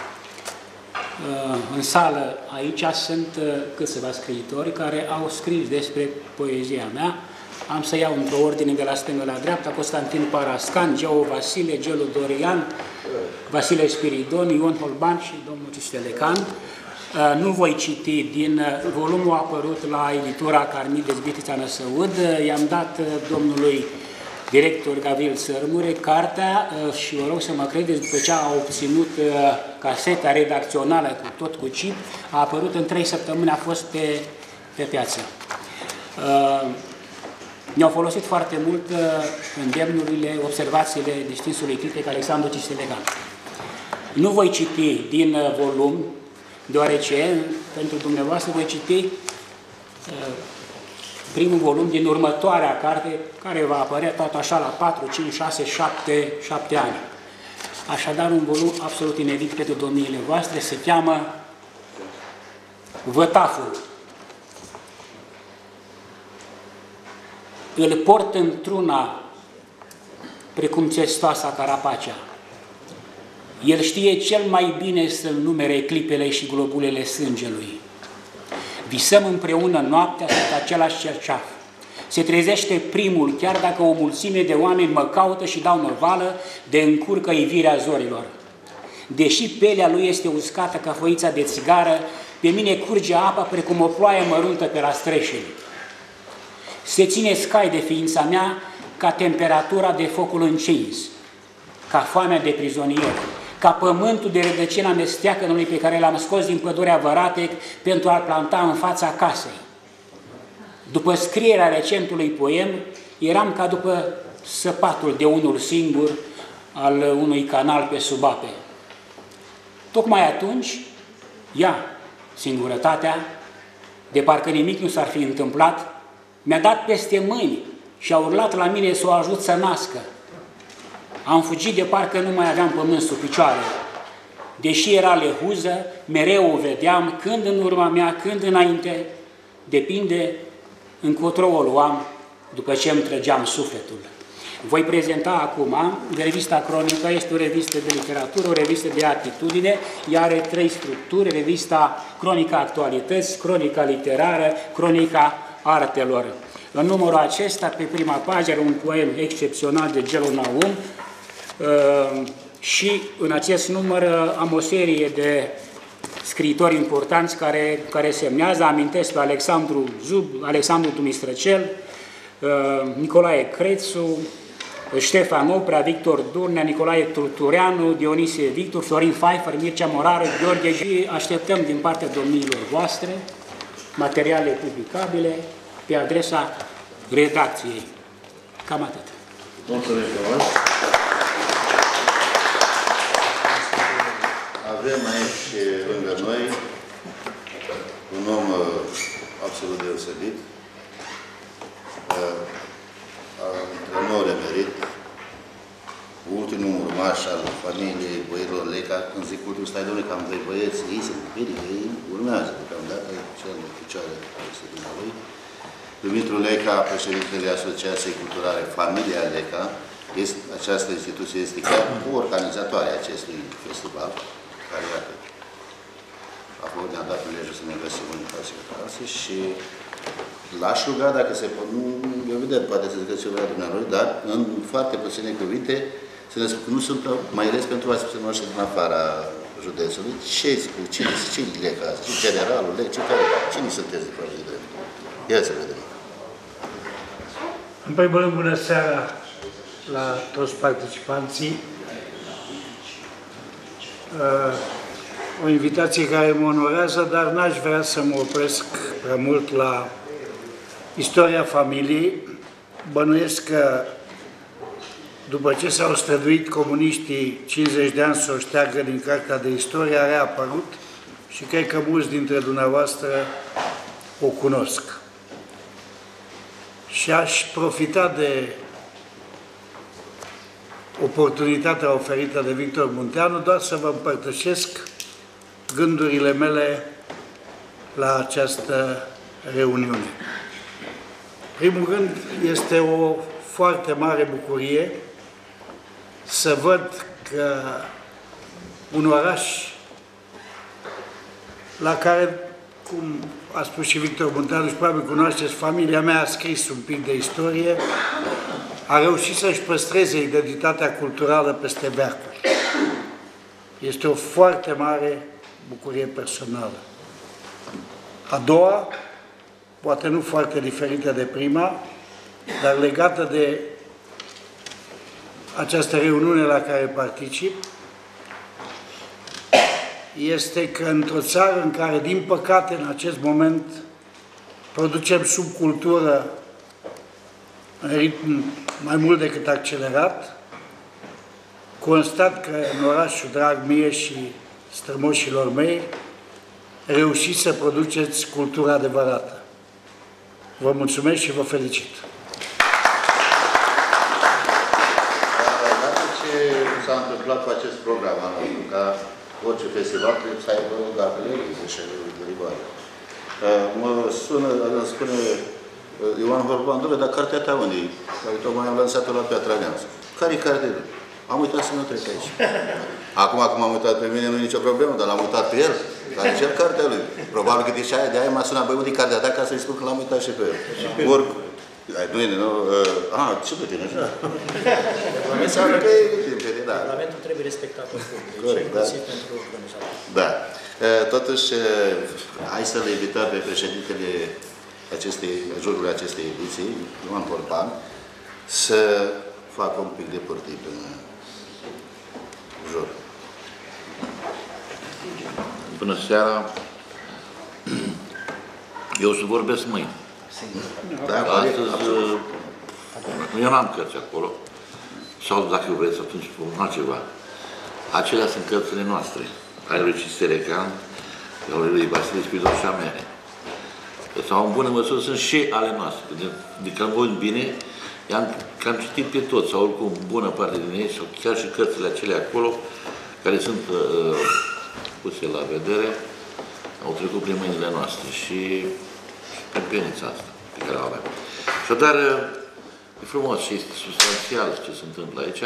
În sală aici sunt câțiva scriitori care au scris despre poezia mea. Am să iau într-o ordine de la stângă la dreapta: Constantin Parascan, Geo Vasile, Gelu Dorian, Vasile Spiridon, Ion Holban și domnul Cistelecan. Nu voi citi din volumul apărut la editura Carnides Bitița Năsăud. I-am dat domnului director Gavril Sărmure cartea și vă rog să mă credeți, după ce a obținut caseta redacțională cu tot cu chip, a apărut în 3 săptămâni, a fost pe piață. Ne-au folosit foarte mult îndemnurile, observațiile distinsului critic Alexandru Cistelecan. Nu voi citi din volum, deoarece pentru dumneavoastră voi citi primul volum din următoarea carte, care va apărea tot așa la 4, 5, 6, 7 ani. Așadar, un volum absolut inedit pentru domniile voastre, se cheamă Vătaful. Îl port într-una precum țestoasa Carapacea. El știe cel mai bine să numere clipele și globulele sângelui. Visăm împreună noaptea sub același cerceaf. Se trezește primul, chiar dacă o mulțime de oameni mă caută și dau năvală de încurcă ivirea zorilor. Deși pelea lui este uscată ca foița de țigară, pe mine curge apa precum o ploaie măruntă pe la streșeli. Se ține scai de ființa mea ca temperatura de focul încins, ca foamea de prizonier, ca pământul de rădăcină amesteacănului pe care l-am scos din pădurea Văratec pentru a-l planta în fața casei. După scrierea recentului poem, eram ca după săpatul de unul singur al unui canal pe sub ape. Tocmai atunci, singurătatea, de parcă nimic nu s-ar fi întâmplat, mi-a dat peste mâini și a urlat la mine să o ajut să nască. Am fugit de parcă nu mai aveam pământ sub picioare. Deși era lehuză, mereu o vedeam, când în urma mea, când înainte, depinde încotro o luam după ce îmi trăgeam sufletul. Voi prezenta acum, revista Cronica este o revistă de literatură, o revistă de atitudine, ea are 3 structuri: revista Cronica Actualități, Cronica Literară, Cronica Artelor. În numărul acesta, pe prima pagină, un poem excepțional de Gelu Naum și în acest număr am o serie de scriitori importanți care semnează. Amintesc pe Alexandru Zub, Alexandru Dumistrăcel, Nicolae Crețu, Ștefan Oprea, Victor Durnea, Nicolae Turtureanu, Dionisie Victor, Florin Pfeiffer, Mircea Morară, Gheorghe, și așteptăm din partea domniilor voastre materiale publicabile pe adresa redacției. Cam atât. Mulțumesc frumos. Avem aici lângă noi un om absolut deosebit, antrenor emerit, ultimul urmaș al familiei băierilor Leca. Când zic ultimul, stai domnule, că am 2 băieți, ei sunt bine, ei urmează, deocamdată, cel de picioare este dumnealui. Dumitru Leca, președintele Asociației Culturale Familia Leca, această instituție este chiar organizatoare a acestui festival, care, iată, ne-a dat prilejul să ne găsim în clase și l-aș ruga, dacă se poate, evident, poate să zică ceva dumneavoastră, dar în foarte puține cuvinte, să ne spun că nu sunt, mai ales pentru oaspeții noștri din afara județului, cine Leca, generalul Leca, cine sunteți de fapt de drept? Ia să vedem. În primul rând, bună seara la toți participanții. o invitație care mă onorează, dar n-aș vrea să mă opresc prea mult la istoria familiei. Bănuiesc că după ce s-au străduit comuniștii 50 de ani să o șteargă din cartea de istorie, a reapărut și cred că mulți dintre dumneavoastră o cunosc. Și aș profita de oportunitatea oferită de Victor Munteanu doar să vă împărtășesc gândurile mele la această reuniune. Primul rând, este o foarte mare bucurie să văd că un oraș la care, cum a spus și Victor Munteanu și probabil cunoașteți, familia mea a scris un pic de istorie, a reușit să-și păstreze identitatea culturală peste veacuri. Este o foarte mare bucurie personală. A doua, poate nu foarte diferită de prima, dar legată de această reuniune la care particip, este că într-o țară în care, din păcate, în acest moment, producem subcultură în ritm mai mult decât accelerat, constat că în orașul drag mie și strămoșilor mei, reușiți să produceți cultura adevărată. Vă mulțumesc și vă felicit! Dacă ce s-a întâmplat cu acest program, ca orice festival trebuie să aibă gardele și rigoare. Mă sună, îmi spune Ioan Horbandule, dar cartea ta unde e? Care tocmai am lansat-o la Piatra Neamț. Care-i cartea? Am uitat să nu trec aici. Acum, cum am uitat pe mine, nu e nicio problemă, dar l-am uitat pe el. Care e cartea lui. Probabil că de aia m-a sunat, băi, unde e cartea ta, ca să-i spun că l-am uitat și pe el. Nu e, nu? Ce pe tine, așa? Parlamentul trebuie respectat în public, inclusiv pentru organizator. Da. Totuși, hai să-l invităm pe președintele jurului acestei ediții, Ioan Porpan, să facă un pic de pârtii în jur. Bună seara! Eu o să vorbesc mâine. Astăzi, eu n-am cărți acolo, sau dacă vreți atunci spun altceva. Acelea sunt cărțile noastre, ale lui Cistelecan, ale lui Vasile Spidor și a mele. Sau în bună măsură sunt și ale noastre. Adică am văzut bine, am citit pe toți, sau oricum bună parte din ei, sau chiar și cărțile acelea acolo, care sunt puse la vedere, au trecut prin mâinile noastre și penița asta pe care o avem. Așadar, e frumos și este substanțial ce se întâmplă aici.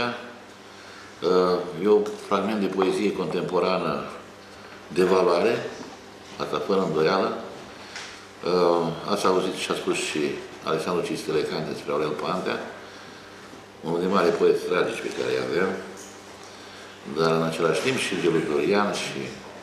E un fragment de poezie contemporană de valoare, asta fără îndoială. Ați auzit și a spus și Alexandru Cistelecan despre Aurel Pantea, unul de mari poeți tragici pe care îi avem, dar în același timp și Gelu Dorian și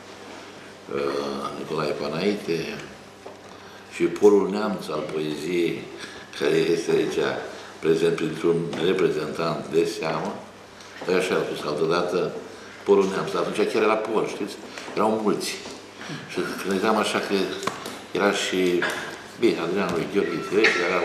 Nicolae Panaite și polul neamț al poeziei, care este aici prezent printr-un reprezentant de seamă. Dar așa au spus altădată polul neamț, atunci chiar era pol, știți? Erau mulți. Și credeam așa că era și, bine, Adrian lui Gheorghe Țirești, erau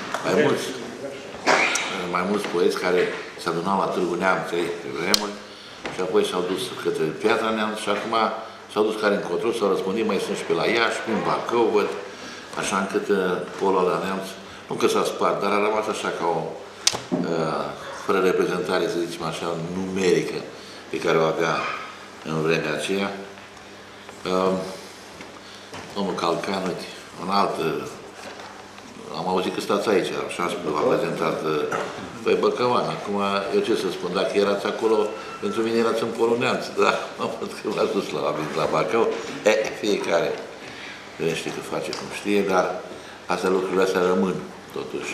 mai mulți poeți care se adunau la Târgu Neamț pe vremuri și apoi s-au dus către Piatra Neamț și acum s-au dus care încotro, s-au răspundit, mai sunt și pe la Iași, prin Bacău, văd, așa încât polul la Neamț, nu că s-a spart, dar a rămas așa ca o, fără reprezentare, să zicem așa, numerică pe care o avea în vremea aceea. Domnul Calcan, uite, un alt, am auzit că stați aici, așa v-a prezentat, păi Băcăvan, acum, eu ce să spun, dacă erați acolo, pentru mine erați în polul Neamț, dar am văzut că v-ați dus la Bacău, fiecare știe că face cum știe, dar astea lucrurile astea rămân, totuși.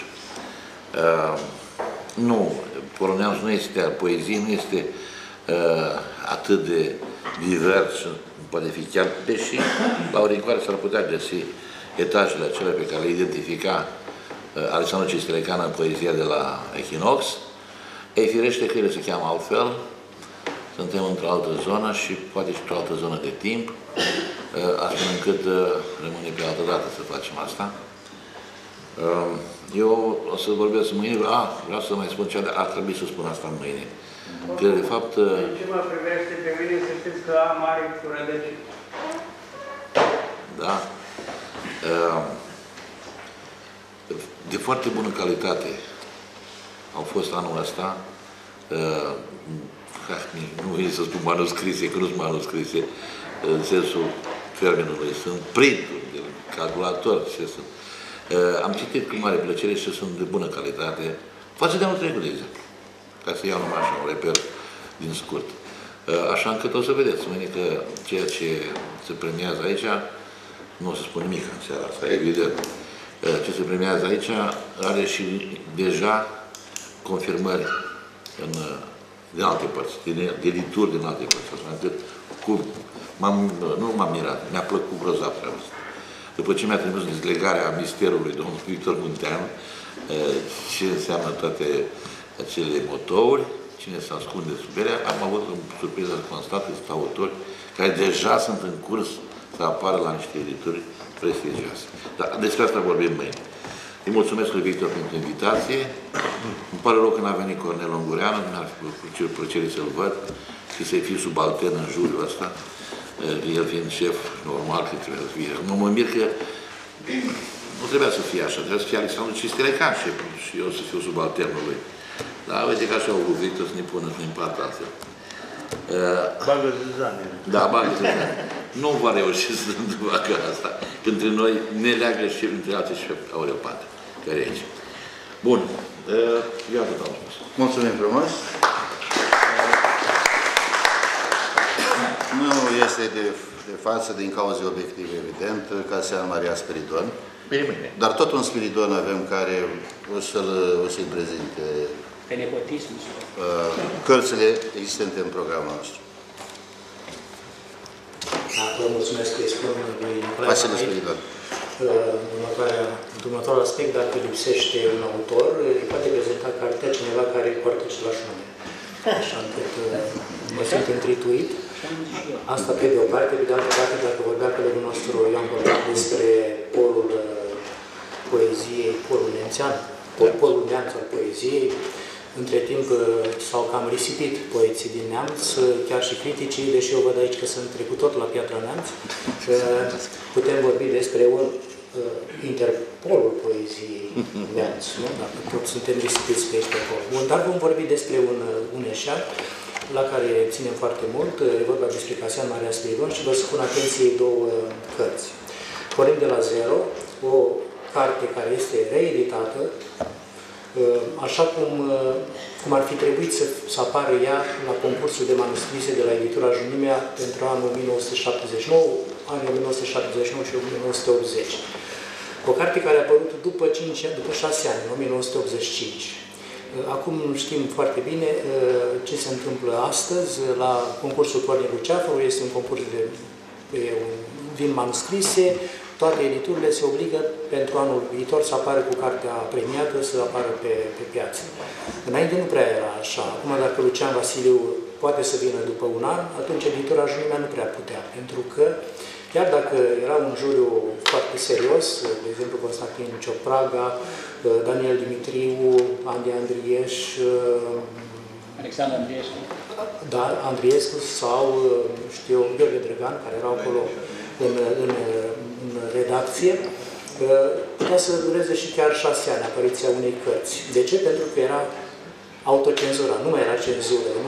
Nu, polul Neamț nu este, poezie nu este atât de divers, poate fi chiar, deși la o rigoare s-ar putea găsi etajele acelea pe care le identifica Alexandru Cistelecan în poezia de la Echinox. Ei, firește că ele se cheamă altfel, suntem într-o altă zonă și poate și într-o altă zonă de timp, astfel încât rămâne pe altă dată să facem asta. Eu o să vorbesc mâine, vreau să mai spun ce ar trebui să spun asta mâine. Că, de fapt... În ce mă privește pe mine, să știți că am mare cu rădăcini. Da. De foarte bună calitate au fost anul ăsta, nu vreau să spun manuscrise, că nu sunt manuscrise, în sensul termenului, sunt printuri de calculator, ce sunt. Am citit cu mare plăcere și sunt de bună calitate, față de anul trecut, de exemplu, ca să iau numai așa un reper din scurt. Așa încât o să vedeți mâine că ceea ce se premiază aici, nu o să spun nimic în seara asta, evident, ce se premiază aici are și deja confirmări din alte părți, de edituri din alte părți, așa încât nu m-am mirat, mi-a plăcut grozav treaba asta. După ce mi-a trimis dezlegarea misterului domnului Victor Munteanu, ce înseamnă toate acele motouri, cine se ascunde sub ele, am avut surpriză să constat că sunt autori care deja sunt în curs să apară la niște edituri prestigioase. Dar despre asta vorbim mâine. Îi mulțumesc lui Victor pentru invitație. Îmi pare rău că n-a venit Cornel Ungureanu, mi-ar fi plăcere să-l văd și să-i fiu subaltern în juriul ăsta. El fiind șef, normal că trebuie să fie. Mă mir că nu trebuia să fie așa, trebuia să fie Alexandru Cistelecan șeful și eu să fiu subalternul lui. Dar uite că așa au vrut Victor să ne pună, să ne împartă altfel. Bagă zizanie. Da, bagă zizanie. Nu va reuși să facă asta, că între noi ne leagă și între alții și Aurel Pată, care e aici. Bun, eu atât am spus. Mulțumim frumos. Nu este de față din cauze obiective, evident, Casean Maria Spiridon. Bine. Dar tot un Spiridon avem care o să-i prezinte pe nepotism. Cărțile existente în programul nostru. Vă mulțumesc că îi spun lui Nicolae Vasile Spiridon. Următorul aspect, dacă lipsește un autor, îi poate prezenta cartea cineva care poartă același nume. Așa încât mă simt întrituit. Asta pe de o parte, pe de altă parte, dacă vorbea colegul nostru Ioan vorbea despre polul poeziei, polul nemțean, polul neamț al poeziei, între timp s-au cam risipit poeții din Neamț, chiar și criticii, deși eu văd aici că sunt trecut tot la Piatra Neamț, putem vorbi despre un interpolul poeziei Neamț, nu? Dacă tot suntem risipiți pe este acolo. Bun, dar vom vorbi despre un eșec la care ținem foarte mult, e vorba despre Casean Maria Spiridon și vă spun atenției două cărți. Pornim de la zero, o carte care este reeditată, așa cum ar fi trebuit să apară ea la concursul de manuscrise de la editura Junimea pentru anul 1979, anii 1979 și 1980. O carte care a apărut după 6 ani, în 1985. Acum știm foarte bine ce se întâmplă astăzi la concursul Cornel Luceafăru. Este un concurs vin manuscrise, toate editurile se obligă pentru anul viitor să apară cu cartea premiată, să apară pe piață. Înainte nu prea era așa. Acum dacă Lucian Vasiliu poate să vină după un an, atunci editura Junimea nu prea putea, pentru că chiar dacă era un juriu foarte serios, de exemplu Constantin Ciopraga, Daniel Dimitriu, Andy Andrieș, Alexandru Andriescu. Da, Andriescu sau, știu, Gheorghe Drăgan, care erau acolo în redacție, putea să dureze și chiar 6 ani apariția unei cărți. De ce? Pentru că era autocenzura, nu mai era cenzură. În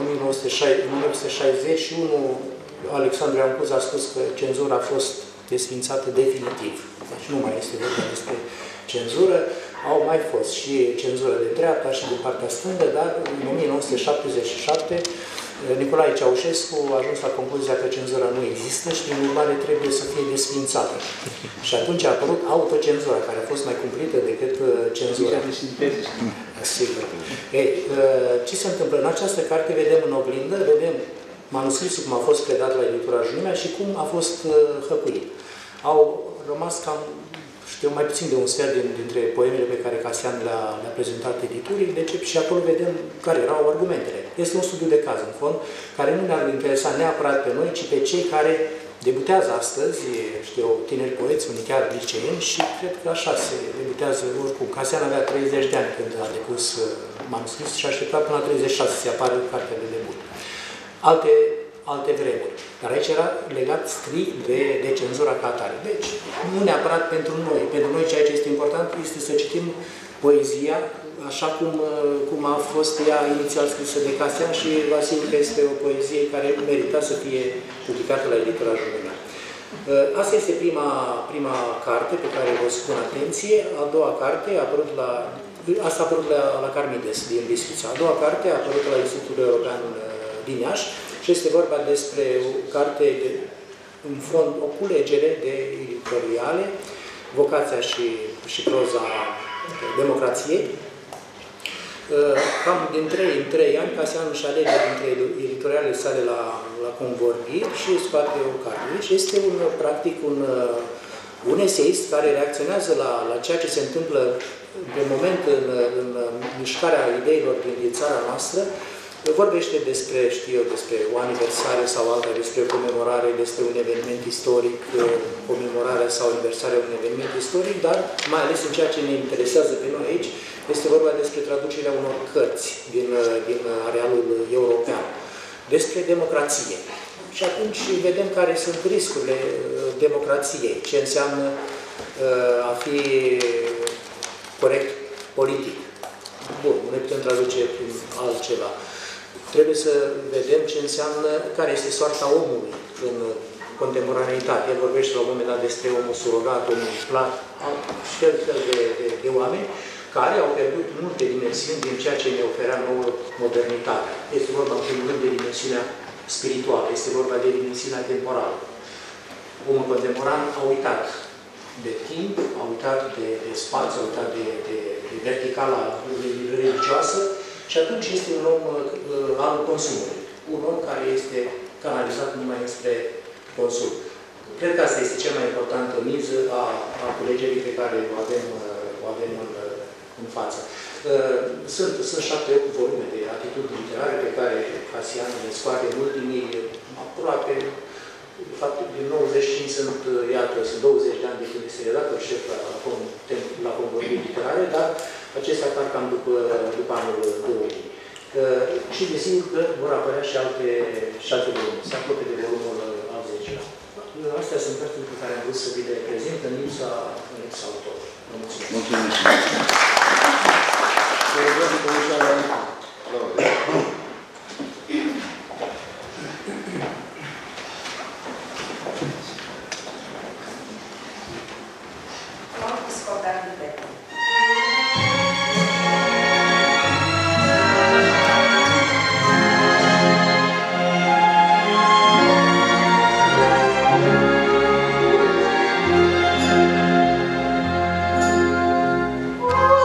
1961 Alexandru Iancuz a spus că cenzura a fost desfințată definitiv. Deci nu mai este vorba despre cenzură. Au mai fost și cenzură de dreapta și din partea stângă, dar în 1977 Nicolae Ceaușescu a ajuns la concluzia că cenzura nu există și din urmare trebuie să fie desfințată. Și atunci a apărut autocenzura, care a fost mai cumplită decât cenzura. Sigur. Ce se întâmplă? În această carte vedem în oglindă, vedem manuscrisul cum a fost predat la editura Junimea și cum a fost hăcuit. Au rămas cam știu, mai puțin de un sfert dintre poemele pe care Casian le-a prezentat editurii, și acolo vedem care erau argumentele. Este un studiu de caz, în fond, care nu ne-ar interesa neapărat pe noi, ci pe cei care debutează astăzi, știu, tineri poeți, unii chiar liceeni, și cred că așa se debutează oricum. Casian avea 30 de ani când a depus manuscris și a așteptat până la 36 să apară cartea de debut. Alte vremuri. Dar aici era legat strict de cenzura ca atare. Deci, nu neapărat pentru noi. Pentru noi ceea ce este important este să citim poezia așa cum a fost ea inițial scrisă de Casian și vă asigur că este o poezie care merita să fie publicată la editura Jumena. Asta este prima carte pe care vă spun atenție. A doua carte a apărut asta a apărut la Carmides din Bistrița. A doua carte a apărut la Institutul European din Iași și este vorba despre o carte, în fond, o culegere de editoriale, vocația și proza democrației. Cam din 3 ani, Casian își alege dintre editorialele sale la convorbiri și scoate o carte. Deci este practic un eseist care reacționează la ceea ce se întâmplă pe moment în mișcarea ideilor din țara noastră. Vorbește despre o aniversare sau alta, despre o comemorare, despre un eveniment istoric, comemorarea sau aniversarea unui eveniment istoric, dar mai ales în ceea ce ne interesează pe noi aici, este vorba despre traducerea unor cărți din arealul european, despre democrație. Și atunci vedem care sunt riscurile democrației, ce înseamnă a fi corect politic. Bun, nu ne putem traduce prin altceva. Trebuie să vedem ce înseamnă, care este soarta omului în contemporaneitate. El vorbește la un moment dat despre omul surogat, omul plat, și fel de oameni care au pierdut multe dimensiuni din ceea ce ne oferea nouă modernitatea. Este vorba, în primul rând, de dimensiunea spirituală, este vorba de dimensiunea temporală. Omul contemporan a uitat de timp, a uitat de spațiu, a uitat de verticala religioasă și atunci este un om al consumului. Un om care este canalizat numai spre consum. Cred că asta este cea mai importantă miză a culegerii pe care o avem în față. Sunt 7-8 volume de atitudini literare pe care Casian le scoate în ultimii aproape. De fapt, din 95 sunt 20 de ani de când este redactor șef la convorbiri literare, dar acestea apar cam după anul 2000. Și desigur că vor apărea și alte volume. Se apropie de volumul al 10-lea. Astea sunt cărțile pe care am vrut să vi le prezint în lipsa autorului. Vă mulțumesc. Mulțumesc.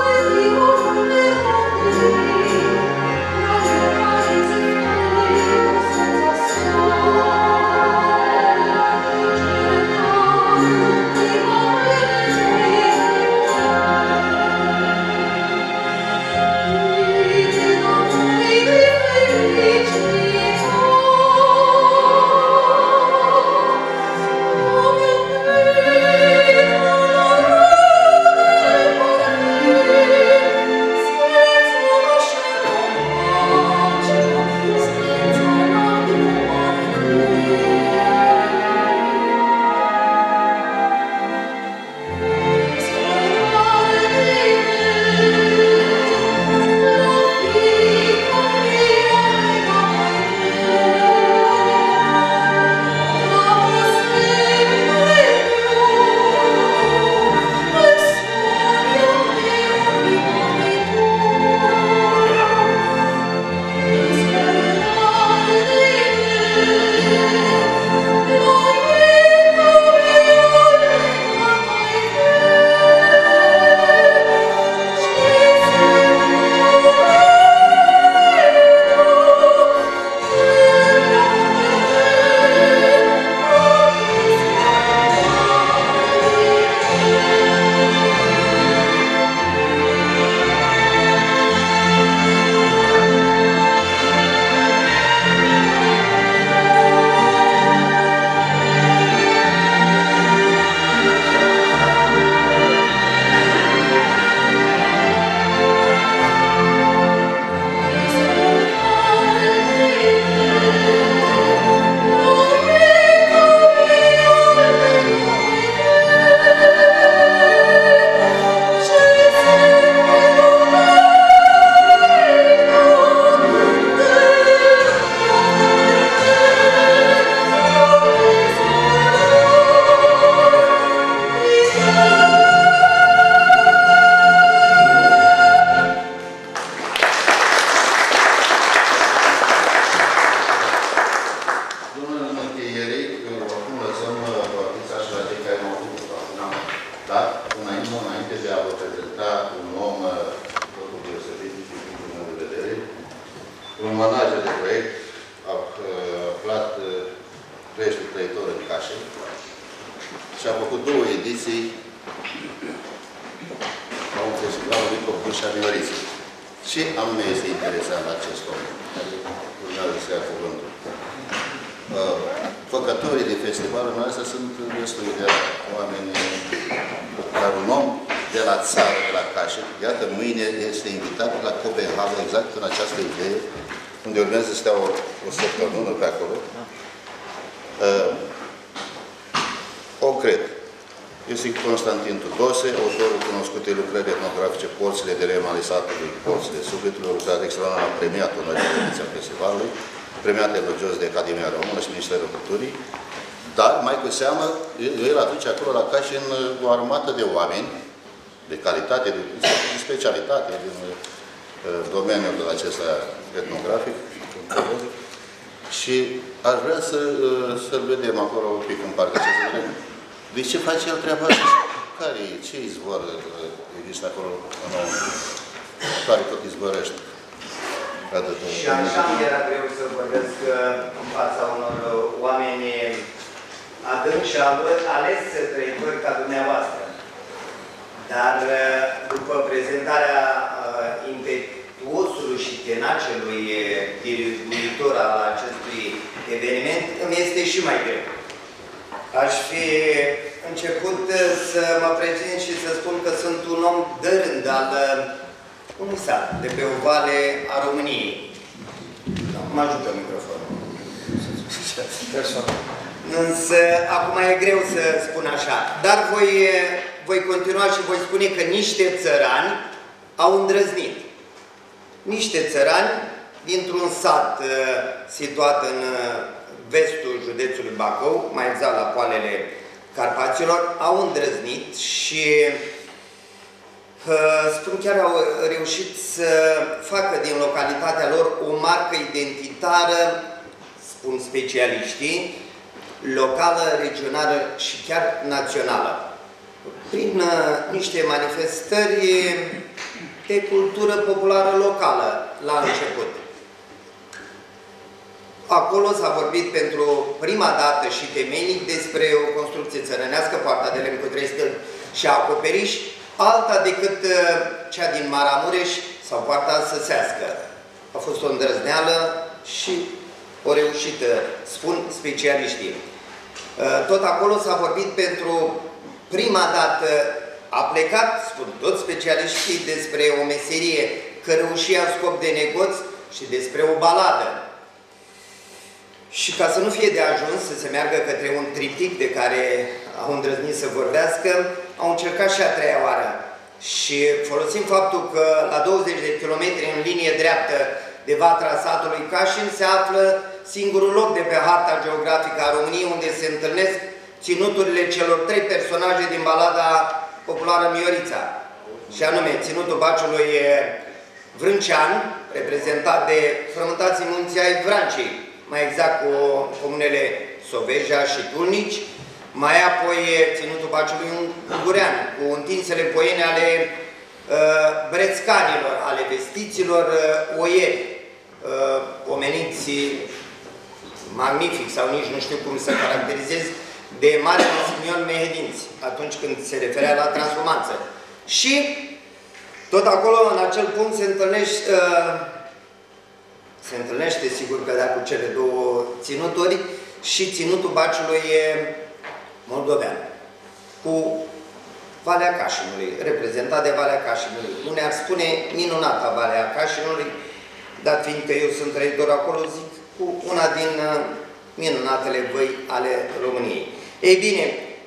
și a făcut 2 ediții la un festival numit Cocușa Mioriței. Ce anume este interesant la acest om? Urmează să ia cuvântul. Făcătorii de festivalul noastre sunt destul de oameni, dar un om de la țară, de la Cașet, iată, mâine este invitat la Copenhaga, exact în această idee, unde urmează să stea o săptămână pe acolo. Concret, este Constantin Tudose, autorul cunoscutei lucrări etnografice Porțile de lemn ale satului, Porțile sufletului, o lucrare extraordinară premiat în ediția festivalului, premiat elogios de Academia Română și Ministerul Culturii, dar mai cu seamă, el aduce acolo la Cașin o armată de oameni de calitate, de specialitate din domeniul acesta etnografic și aș vrea să-l vedem acolo un pic în partea aceasta. De ce face el treaba asta? Care e? Ce izvor există acolo care tot izvorăște? Și așa mi era greu să vorbesc în fața unor oameni adânc și ales trăitori ca dumneavoastră. Dar după prezentarea impetuosului și tenacelui dirigitor al acestui eveniment, îmi este și mai greu. Aș fi început să mă prezint și să spun că sunt un om de rând al unui sat, de pe o vale a României. Mă ajută microfonul. Însă, acum e greu să spun așa. Dar voi continua și voi spune că niște țărani au îndrăznit. Niște țărani dintr-un sat situat în vestul județului Bacău, mai exact la poalele Carpaților, au îndrăznit și spun chiar au reușit să facă din localitatea lor o marcă identitară, spun specialiștii, locală, regională și chiar națională. Prin niște manifestări de cultură populară locală la început. Acolo s-a vorbit pentru prima dată și temeinic despre o construcție țărănească, poarta de lemn cu 3 stâlpi și acoperiș, alta decât cea din Maramureș sau poarta săsească. A fost o îndrăzneală și o reușită, spun specialiștii. Tot acolo s-a vorbit pentru prima dată, a plecat, spun toți specialiștii, despre o meserie cărăușia în scop de negoț și despre o baladă. Și ca să nu fie de ajuns să se meargă către un triptic de care au îndrăznit să vorbească, au încercat și a 3-a oară. Și folosim faptul că la 20 de kilometri în linie dreaptă de vatra satului Cașin se află singurul loc de pe harta geografică a României unde se întâlnesc ținuturile celor 3 personaje din balada populară Miorița. Și anume, ținutul Baciului Vrâncean, reprezentat de frământații munții ai Vrancii, mai exact cu comunele Soveja și Tulnici, mai apoi ținutul Baciului Ungurean, cu întinsele poiene ale brețcanilor, ale vestiților oieri, omeniți magnific sau nici nu știu cum să caracterizez, de Marele Simion Mehedinți, atunci când se referea la transformanță. Și tot acolo, în acel punct, se întâlnește, sigur că da, cu cele 2 ținuturi și ținutul Baciului moldovean, cu Valea Cașinului, reprezentat de Valea Cașinului. Unii ar spune minunata Valea Cașinului, dat fiindcă eu sunt trăitor acolo, zic, cu una din minunatele văi ale României. Ei bine,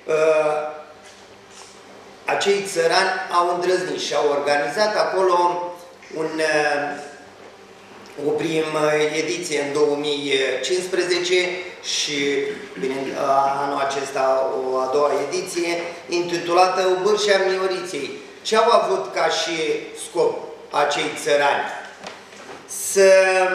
acei țărani au îndrăznit și au organizat acolo o primă ediție în 2015 și bine, anul acesta o a 2-a ediție intitulată Obârșia Mioriței. Ce au avut ca și scop acei țărani? Să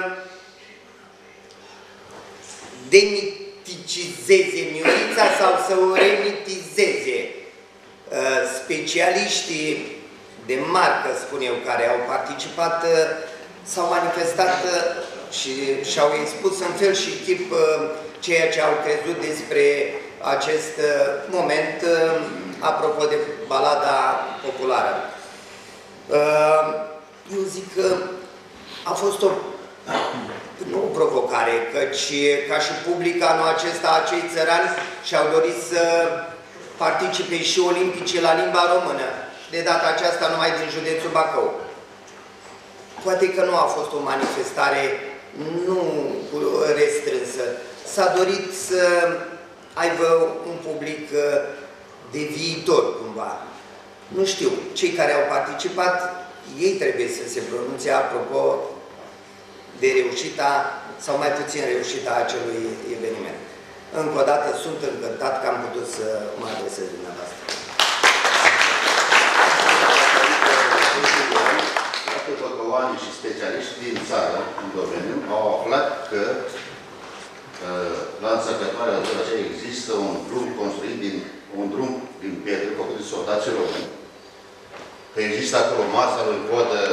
demiticizeze Miorița sau să o remitizeze. Specialiștii de marcă, spun eu, care au participat, s-au manifestat și și-au expus în fel și chip ceea ce au crezut despre acest moment apropo de balada populară. Eu zic că a fost o provocare, căci ca și public anul acesta acei țărani și-au dorit să participe și olimpice la limba română, de data aceasta numai din județul Bacău. Poate că nu a fost o manifestare nu restrânsă. S-a dorit să aibă un public de viitor, cumva. Nu știu, cei care au participat, ei trebuie să se pronunțe apropo de reușita sau mai puțin reușita acelui eveniment. Încă o dată sunt încântat că am putut să mă adresez dumneavoastră. Oameni și specialiști din țară, în domeniu, au aflat că la însărcătoarea de aceea există un drum construit din pietre, făcut de soldații români. Că există acolo masa lui Podă,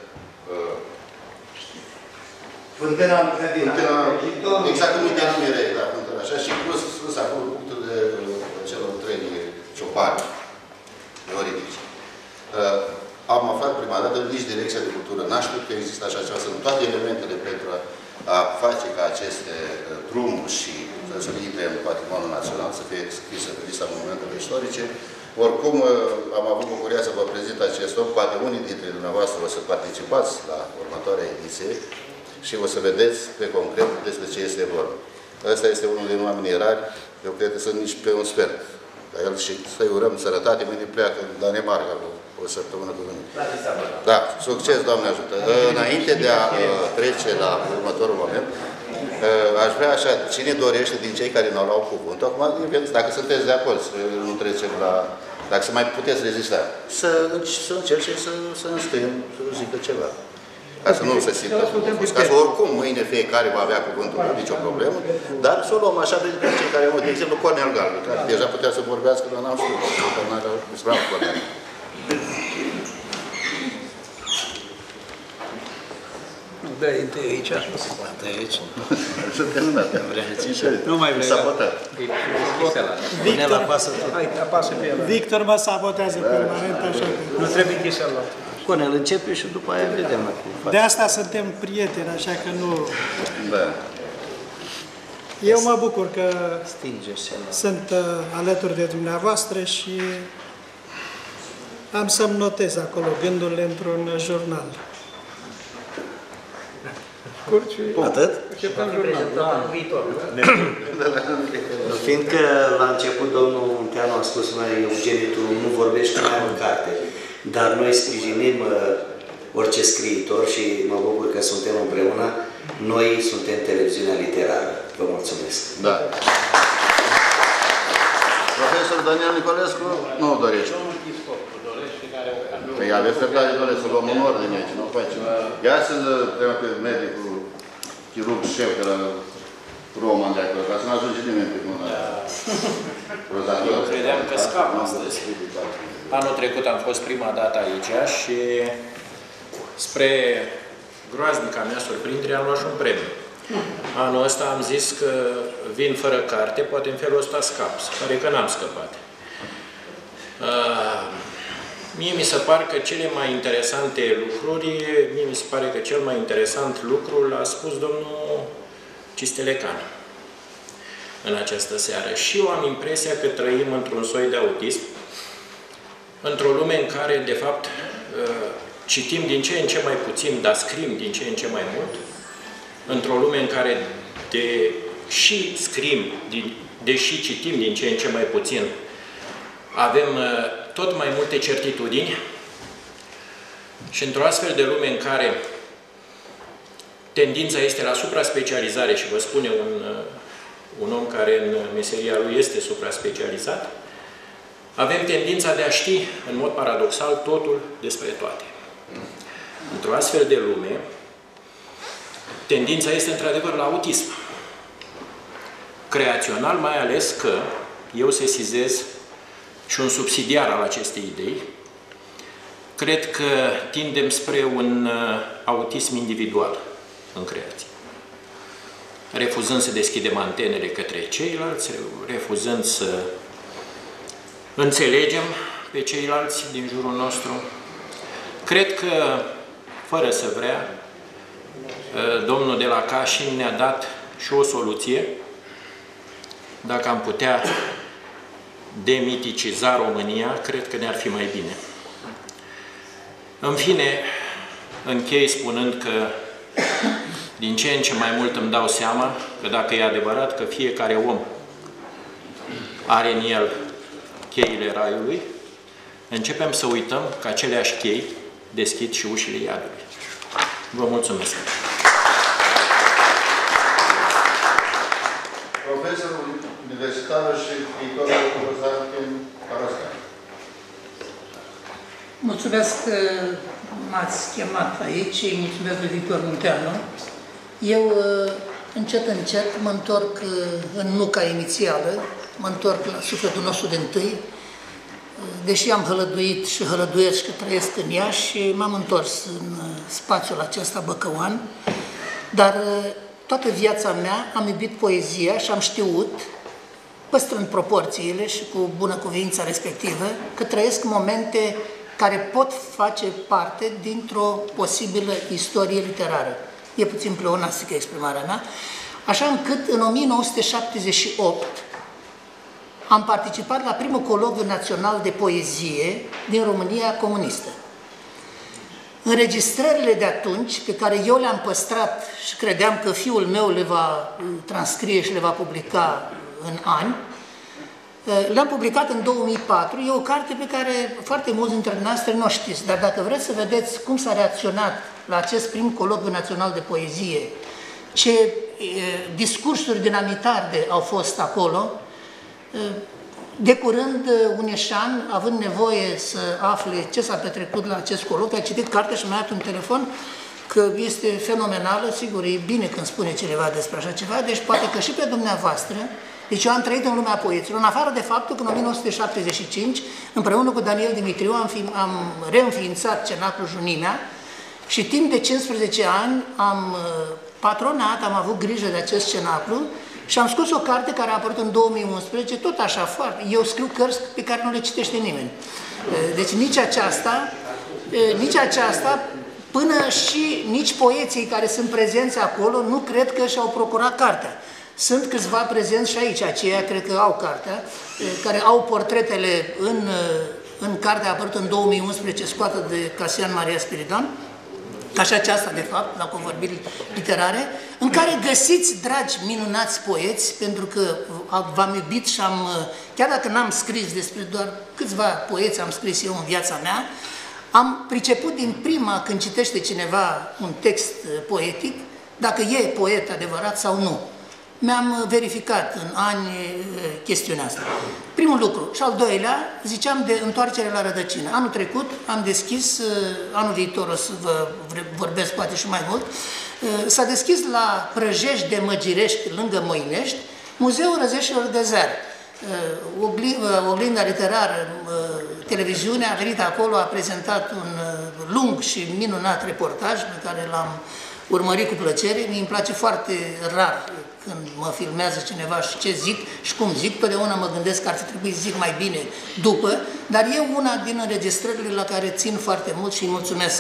Fântâna, exact cum e denumire, da, fântâna, așa, și plus acolo punctul de celor trei ciopani teoretici. Am aflat prima dată, nici Direcția de Cultură n-a știut că există așa ceva, sunt toate elementele pentru a face ca aceste drumuri și să intre în patrimoniul național, să fie scrisă pe lista monumentelor istorice. Oricum, am avut bucuria să vă prezint acest om, poate unii dintre dumneavoastră o să participați la următoarea ediție și o să vedeți pe concret despre ce este vorba. Ăsta este unul din oamenii rari, eu cred că sunt nici pe un sfert. Ca el și să-i urăm sănătate, mâine pleacă în Danemarca o săptămână cu mine. Da, succes, Doamne ajută. Înainte de a trece la următorul moment, aș vrea așa, cine dorește din cei care nu au luat cuvântul, acum, dacă sunteți de acord, să nu trecem la... Dacă să mai puteți rezista, să încerce să înscriem, să zică ceva. Ca să nu se simtă. Ca să oricum mâine fiecare va avea cuvântul, nu nicio problemă, dar să o luăm așa de cei care au, de exemplu, Cornel Galbu, care deja putea să vorbească, dar n-am știut, că n-are bravo Cornel. Da, întâi aici. Întâi aici. Nu mai vrei. Sabotat. Victor mă sabotează permanent, așa că... Nu trebuie Chisela. Cornel, începe și după aia vedem. De asta suntem prieteni, așa că nu... Da. Eu mă bucur că sunt alături de dumneavoastră și am să-mi notez acolo gândurile într-un jurnal. Atât? Fiindcă la început domnul Munteanu a spus, mai Eugeniu, tu nu vorbești mai în carte, dar noi sprijinim orice scriitor și mă bucur că suntem împreună. Noi suntem televiziunea literară. Vă mulțumesc. Da. Profesor Daniel Nicolescu nu o dorește. Păi aveți dreptate, doamne, să luăm în ordine aici, nu facem. Ia să-l trebuie pe medicul chirurg șef de la Roman de acolo, ca să nu ajunge nimeni pe mâna. Eu credeam că scap astăzi. Anul trecut am fost prima dată aici și spre groaznica mea surprindere am luat și un premiu. Anul ăsta am zis că vin fără carte, poate în felul ăsta scap. Se pare că n-am scăpat. Mie mi se pare că cele mai interesante lucruri, mie mi se pare că cel mai interesant lucru l-a spus domnul Cistelecan în această seară. Și eu am impresia că trăim într-un soi de autism, într-o lume în care, de fapt, citim din ce în ce mai puțin, dar scriem din ce în ce mai mult, într-o lume în care, deși scriem, deși citim din ce în ce mai puțin, avem tot mai multe certitudini și într-o astfel de lume în care tendința este la supra-specializare și vă spune un om care în meseria lui este supra-specializat, avem tendința de a ști, în mod paradoxal, totul despre toate. Într-o astfel de lume, tendința este într-adevăr la autism. Creațional, mai ales că eu sesizez și un subsidiar al acestei idei, cred că tindem spre un autism individual în creație. refuzând să deschidem antenele către ceilalți, refuzând să înțelegem pe ceilalți din jurul nostru. Cred că, fără să vrea, domnul de la Cașin ne-a dat și o soluție. Dacă am putea demiticiza România, cred că ne-ar fi mai bine. În fine, închei spunând că din ce în ce mai mult îmi dau seama că dacă e adevărat că fiecare om are în el cheile raiului, începem să uităm că aceleași chei deschid și ușile iadului. Vă mulțumesc! Profesorul universitar și viitorul Constantin Parascan. Mulțumesc că m-ați chemat aici, mulțumesc lui Victor Munteanu. Eu încet, încet mă întorc în nuca inițială, mă întorc la sufletul nostru de întâi. Deși am hălăduit și hălăduiesc și trăiesc în Iași, m-am întors în spațiul acesta băcăuan, dar toată viața mea am iubit poezia și am știut, păstrând proporțiile și cu bunăcuvința respectivă, că trăiesc momente care pot face parte dintr-o posibilă istorie literară. E puțin pleonastică exprimarea mea, așa încât în 1978 am participat la primul coloviu național de poezie din România comunistă. Înregistrările de atunci, pe care eu le-am păstrat și credeam că fiul meu le va transcrie și le va publica în ani, le-am publicat în 2004. E o carte pe care foarte mulți dintre noastre nu o știți, dar dacă vreți să vedeți cum s-a reacționat la acest prim coloviu național de poezie, ce discursuri dinamitarde au fost acolo, de curând, Uneșan, având nevoie să afle ce s-a petrecut la acest coloviu, a citit cartea și mi-a dat un telefon că este fenomenală, sigur, e bine când spune cineva despre așa ceva, deci poate că și pe dumneavoastră, deci eu am trăit în lumea poeților, în afară de faptul că în 1975, împreună cu Daniel Dimitriu, am reînființat Cenaclul Junimea și timp de 15 ani am patronat, am avut grijă de acest cenaclu și am scos o carte care a apărut în 2011, tot așa, foarte. Eu scriu cărți pe care nu le citește nimeni. Deci nici aceasta, până și nici poeții care sunt prezenți acolo, nu cred că și-au procurat cartea. Sunt câțiva prezenți și aici, aceia cred că au cartea, care au portretele în cartea apărută în 2011, scoată de Casian Maria Spiridon, așa aceasta, de fapt, la convorbiri literare, în care găsiți, dragi, minunați poeți, pentru că v-am iubit și chiar dacă n-am scris despre doar câțiva poeți, am scris eu în viața mea, am priceput din prima, când citește cineva un text poetic, dacă e poet adevărat sau nu. Mi-am verificat în ani chestiunea asta. Primul lucru. Și al doilea, ziceam de întoarcere la rădăcină. Anul trecut am deschis, anul viitor o să vă vorbesc poate și mai mult, s-a deschis la Prăjești de Măgirești, lângă Moinești, Muzeul Răzeșilor de Zar. Oglinda literară, televiziunea a venit acolo, a prezentat un lung și minunat reportaj pe care l-am urmărit cu plăcere. Mi-mi place foarte rar când mă filmează cineva și ce zic și cum zic, totdeauna mă gândesc că ar trebui să zic mai bine după, dar e una din înregistrările la care țin foarte mult și îi mulțumesc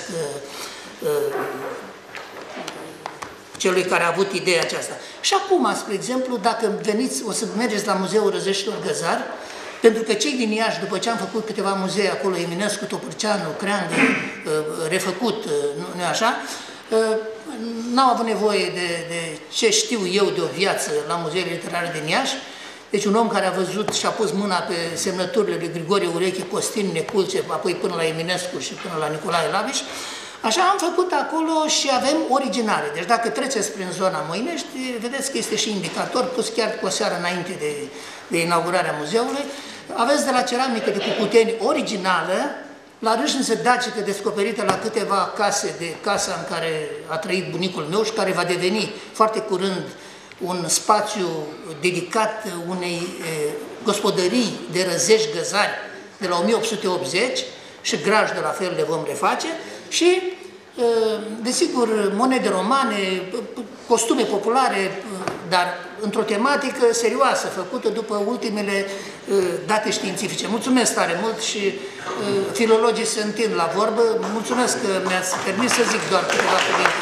celui care a avut ideea aceasta. Și acum, spre exemplu, dacă veniți, o să mergeți la Muzeul Răzeșilor Găzar, pentru că cei din Iași, după ce am făcut câteva muzee acolo, Eminescu, Topârceanu, Creangă, refăcut, nu așa, n-au avut nevoie de ce știu eu de o viață la muzeele literare din Iași. Deci un om care a văzut și a pus mâna pe semnăturile lui Grigorie Ureche, Costin Neculce, apoi până la Eminescu și până la Nicolae Laviș. Așa am făcut acolo și avem originale. Deci dacă treceți prin zona Moinești, vedeți că este și indicator, pus chiar cu o seară înainte de inaugurarea muzeului. Aveți de la ceramică de Cucuteni originală, la râșniță dacică descoperită la câteva case de casa în care a trăit bunicul meu și care va deveni foarte curând un spațiu dedicat unei gospodării de Răzești Găzari de la 1880 și grajdul la fel le vom reface și, desigur, monede romane, costume populare, dar într-o tematică serioasă, făcută după ultimele date științifice. Mulțumesc tare mult și filologii se întind la vorbă. Mulțumesc că mi-ați permis să zic doar câteva cuvinte.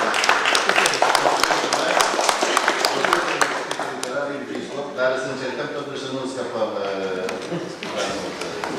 Dar să încercăm totuși să nu scăpăm prea mult.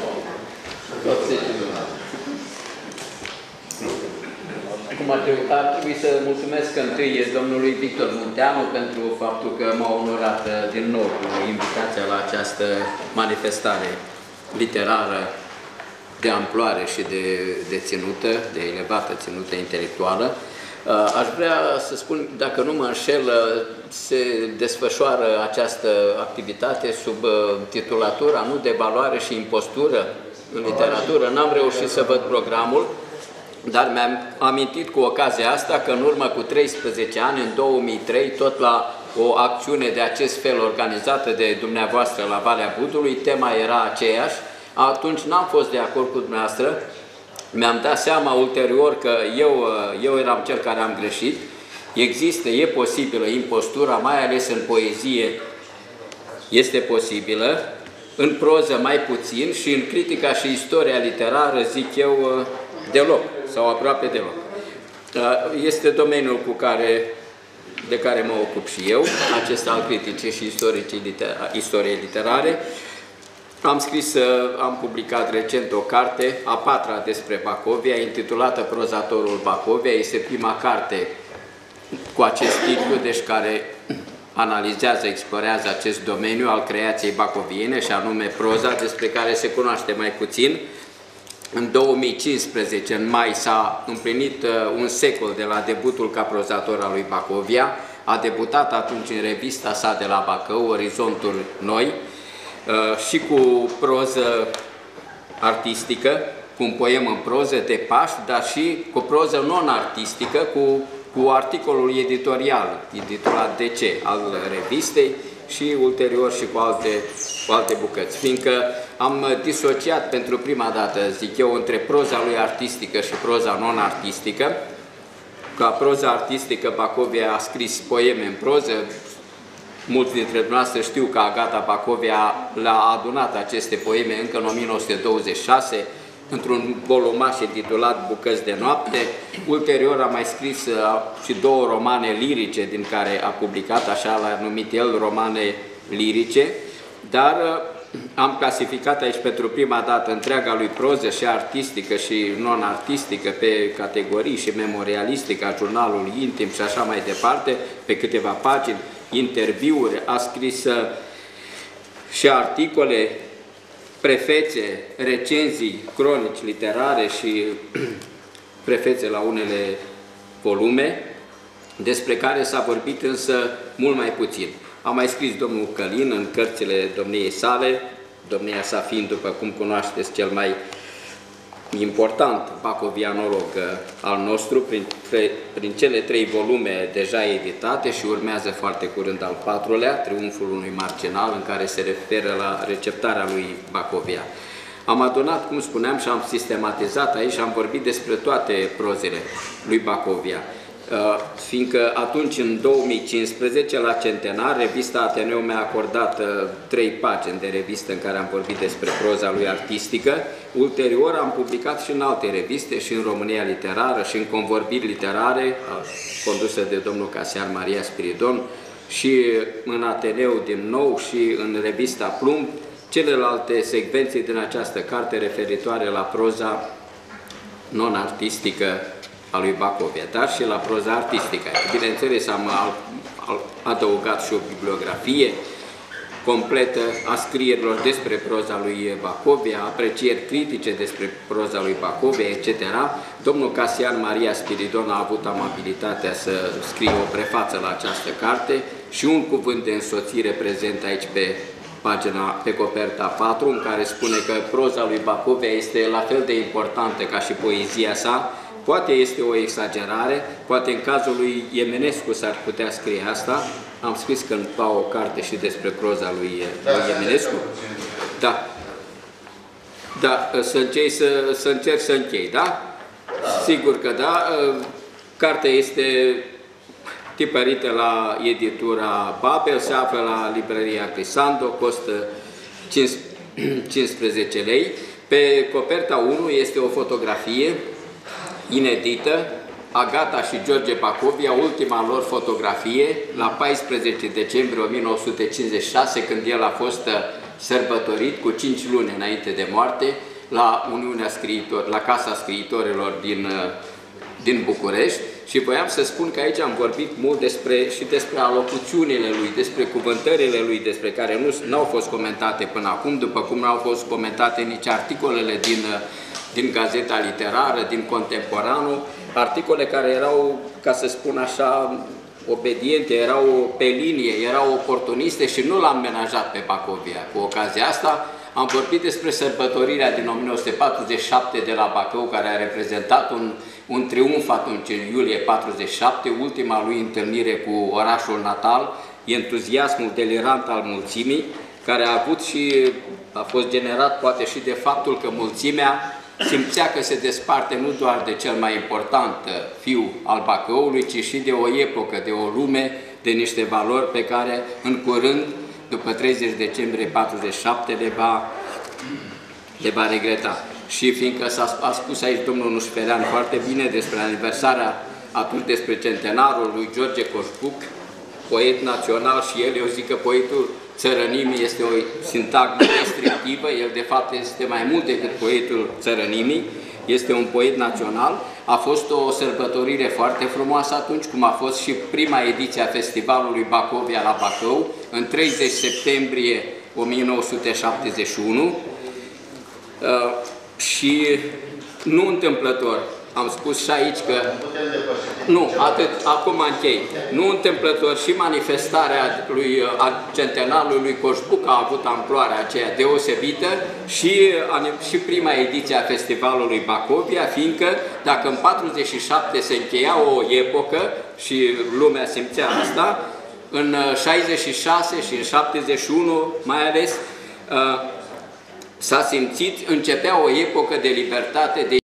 Cum ar trebui să mulțumesc întâi domnului Victor Munteanu pentru faptul că m-a onorat din nou cu invitația la această manifestare literară de amploare și de ținută, de elevată ținută intelectuală. Aș vrea să spun, dacă nu mă înșel, se desfășoară această activitate sub titulatura, nu, de valoare și impostură în literatură. N-am reușit să văd programul, dar mi-am amintit cu ocazia asta că în urmă cu 13 ani, în 2003, tot la o acțiune de acest fel organizată de dumneavoastră la Valea Budului, tema era aceeași. Atunci n-am fost de acord cu dumneavoastră. Mi-am dat seama ulterior că eu eram cel care am greșit. Există, e posibilă impostura, mai ales în poezie este posibilă, în proză mai puțin și în critica și istoria literară, zic eu, deloc sau aproape deloc. Este domeniul de care mă ocup și eu, acesta al criticii și istoriei literare. Am publicat recent o carte, a patra despre Bacovia, intitulată Prozatorul Bacovia. Este prima carte cu acest titlu, deci care analizează, explorează acest domeniu al creației bacoviene, și anume proza, despre care se cunoaște mai puțin. În 2015, în mai, s-a împlinit un secol de la debutul ca prozator al lui Bacovia. A debutat atunci în revista sa de la Bacău, Orizonturi Noi, și cu proză artistică, cu un poem în proză de Paști, dar și cu proză non-artistică, cu articolul editorial, intitulat De ce?, al revistei, și ulterior și cu alte bucăți. Fiindcă am disociat pentru prima dată, zic eu, între proza lui artistică și proza non-artistică. Ca proza artistică, Bacovia a scris poeme în proză. Mulți dintre dumneavoastră știu că Agata Bacovia le-a adunat aceste poeme încă în 1926, într-un volumaș intitulat Bucăți de noapte. Ulterior a mai scris și două romane lirice, din care a publicat, așa l-a numit el, romane lirice, dar am clasificat aici pentru prima dată întreaga lui proză, și artistică și non-artistică, pe categorii, și memorialistică, jurnalul intim și așa mai departe, pe câteva pagini, interviuri, a scris și articole, prefețe, recenzii, cronici literare și prefețe la unele volume, despre care s-a vorbit însă mult mai puțin. A mai scris domnul Călin în cărțile domniei sale, domnia sa fiind, după cum cunoașteți, cel mai important bacovianolog al nostru, prin cele 3 volume deja editate, și urmează foarte curând al 4-lea, Triumful unui marginal, în care se referă la receptarea lui Bacovia. Am adunat, cum spuneam, și am sistematizat aici, am vorbit despre toate prozele lui Bacovia. Fiindcă atunci, în 2015, la centenar, revista Ateneu mi-a acordat 3 pagini de revistă în care am vorbit despre proza lui artistică. Ulterior am publicat și în alte reviste, și în România Literară, și în Convorbiri Literare, condusă de domnul Casian Maria Spiridon, și în Ateneu din nou, și în revista Plumb, celelalte secvenții din această carte referitoare la proza non-artistică a lui Bacovia, dar și la proza artistică. Bineînțeles, am adăugat și o bibliografie completă a scrierilor despre proza lui Bacovia, aprecieri critice despre proza lui Bacovia, etc. Domnul Casian Maria Spiridon a avut amabilitatea să scrie o prefață la această carte și un cuvânt de însoțire prezent aici pe coperta 4, în care spune că proza lui Bacovia este la fel de importantă ca și poezia sa. Poate este o exagerare, poate în cazul lui Iemenescu s-ar putea scrie asta. Am scris cândva o carte și despre proza lui Iemenescu. Da. Da, să încerc să închei, da? Sigur că da. Cartea este tipărită la editura Babel, se află la librăria Crisando, costă 15 lei. Pe coperta 1 este o fotografie inedită, Agata și George Bacovia, ultima lor fotografie, la 14 decembrie 1956, când el a fost sărbătorit cu 5 luni înainte de moarte, la la Casa Scriitorilor din București. Și voiam să spun că aici am vorbit mult despre alocuțiunile lui, despre cuvântările lui, despre care nu au fost comentate până acum, după cum nu au fost comentate nici articolele din Gazeta Literară, din Contemporanul, articole care erau, ca să spun așa, obediente, erau pe linie, erau oportuniste și nu l-am menajat pe Bacovia. Cu ocazia asta am vorbit despre sărbătorirea din 1947 de la Bacău, care a reprezentat un triumf atunci, în iulie 47, ultima lui întâlnire cu orașul natal, entuziasmul delirant al mulțimii, care a avut și a fost generat poate și de faptul că mulțimea simțea că se desparte nu doar de cel mai important fiu al Bacăului, ci și de o epocă, de o lume, de niște valori pe care în curând, după 30 decembrie 47, le va regreta. Și fiindcă a spus aici domnul Nușperean foarte bine despre aniversarea, atunci despre centenarul lui George Coșbuc, poet național, și el, eu zic că poetul țărănimii este o sintagmă restrictivă, el de fapt este mai mult decât poetul țărănimii, este un poet național. A fost o sărbătorire foarte frumoasă atunci, cum a fost și prima ediție a Festivalului Bacovia la Bacău, în 30 septembrie 1971, și nu întâmplător, am spus și aici că, nu, atât, acum închei, nu întâmplător și manifestarea a centenarului lui Coșbuc a avut amploarea aceea deosebită și prima ediție a Festivalului Bacovia, fiindcă dacă în 47 se încheia o epocă și lumea simțea asta, în 66 și în 71 mai ales s-a simțit, începea o epocă de libertate, de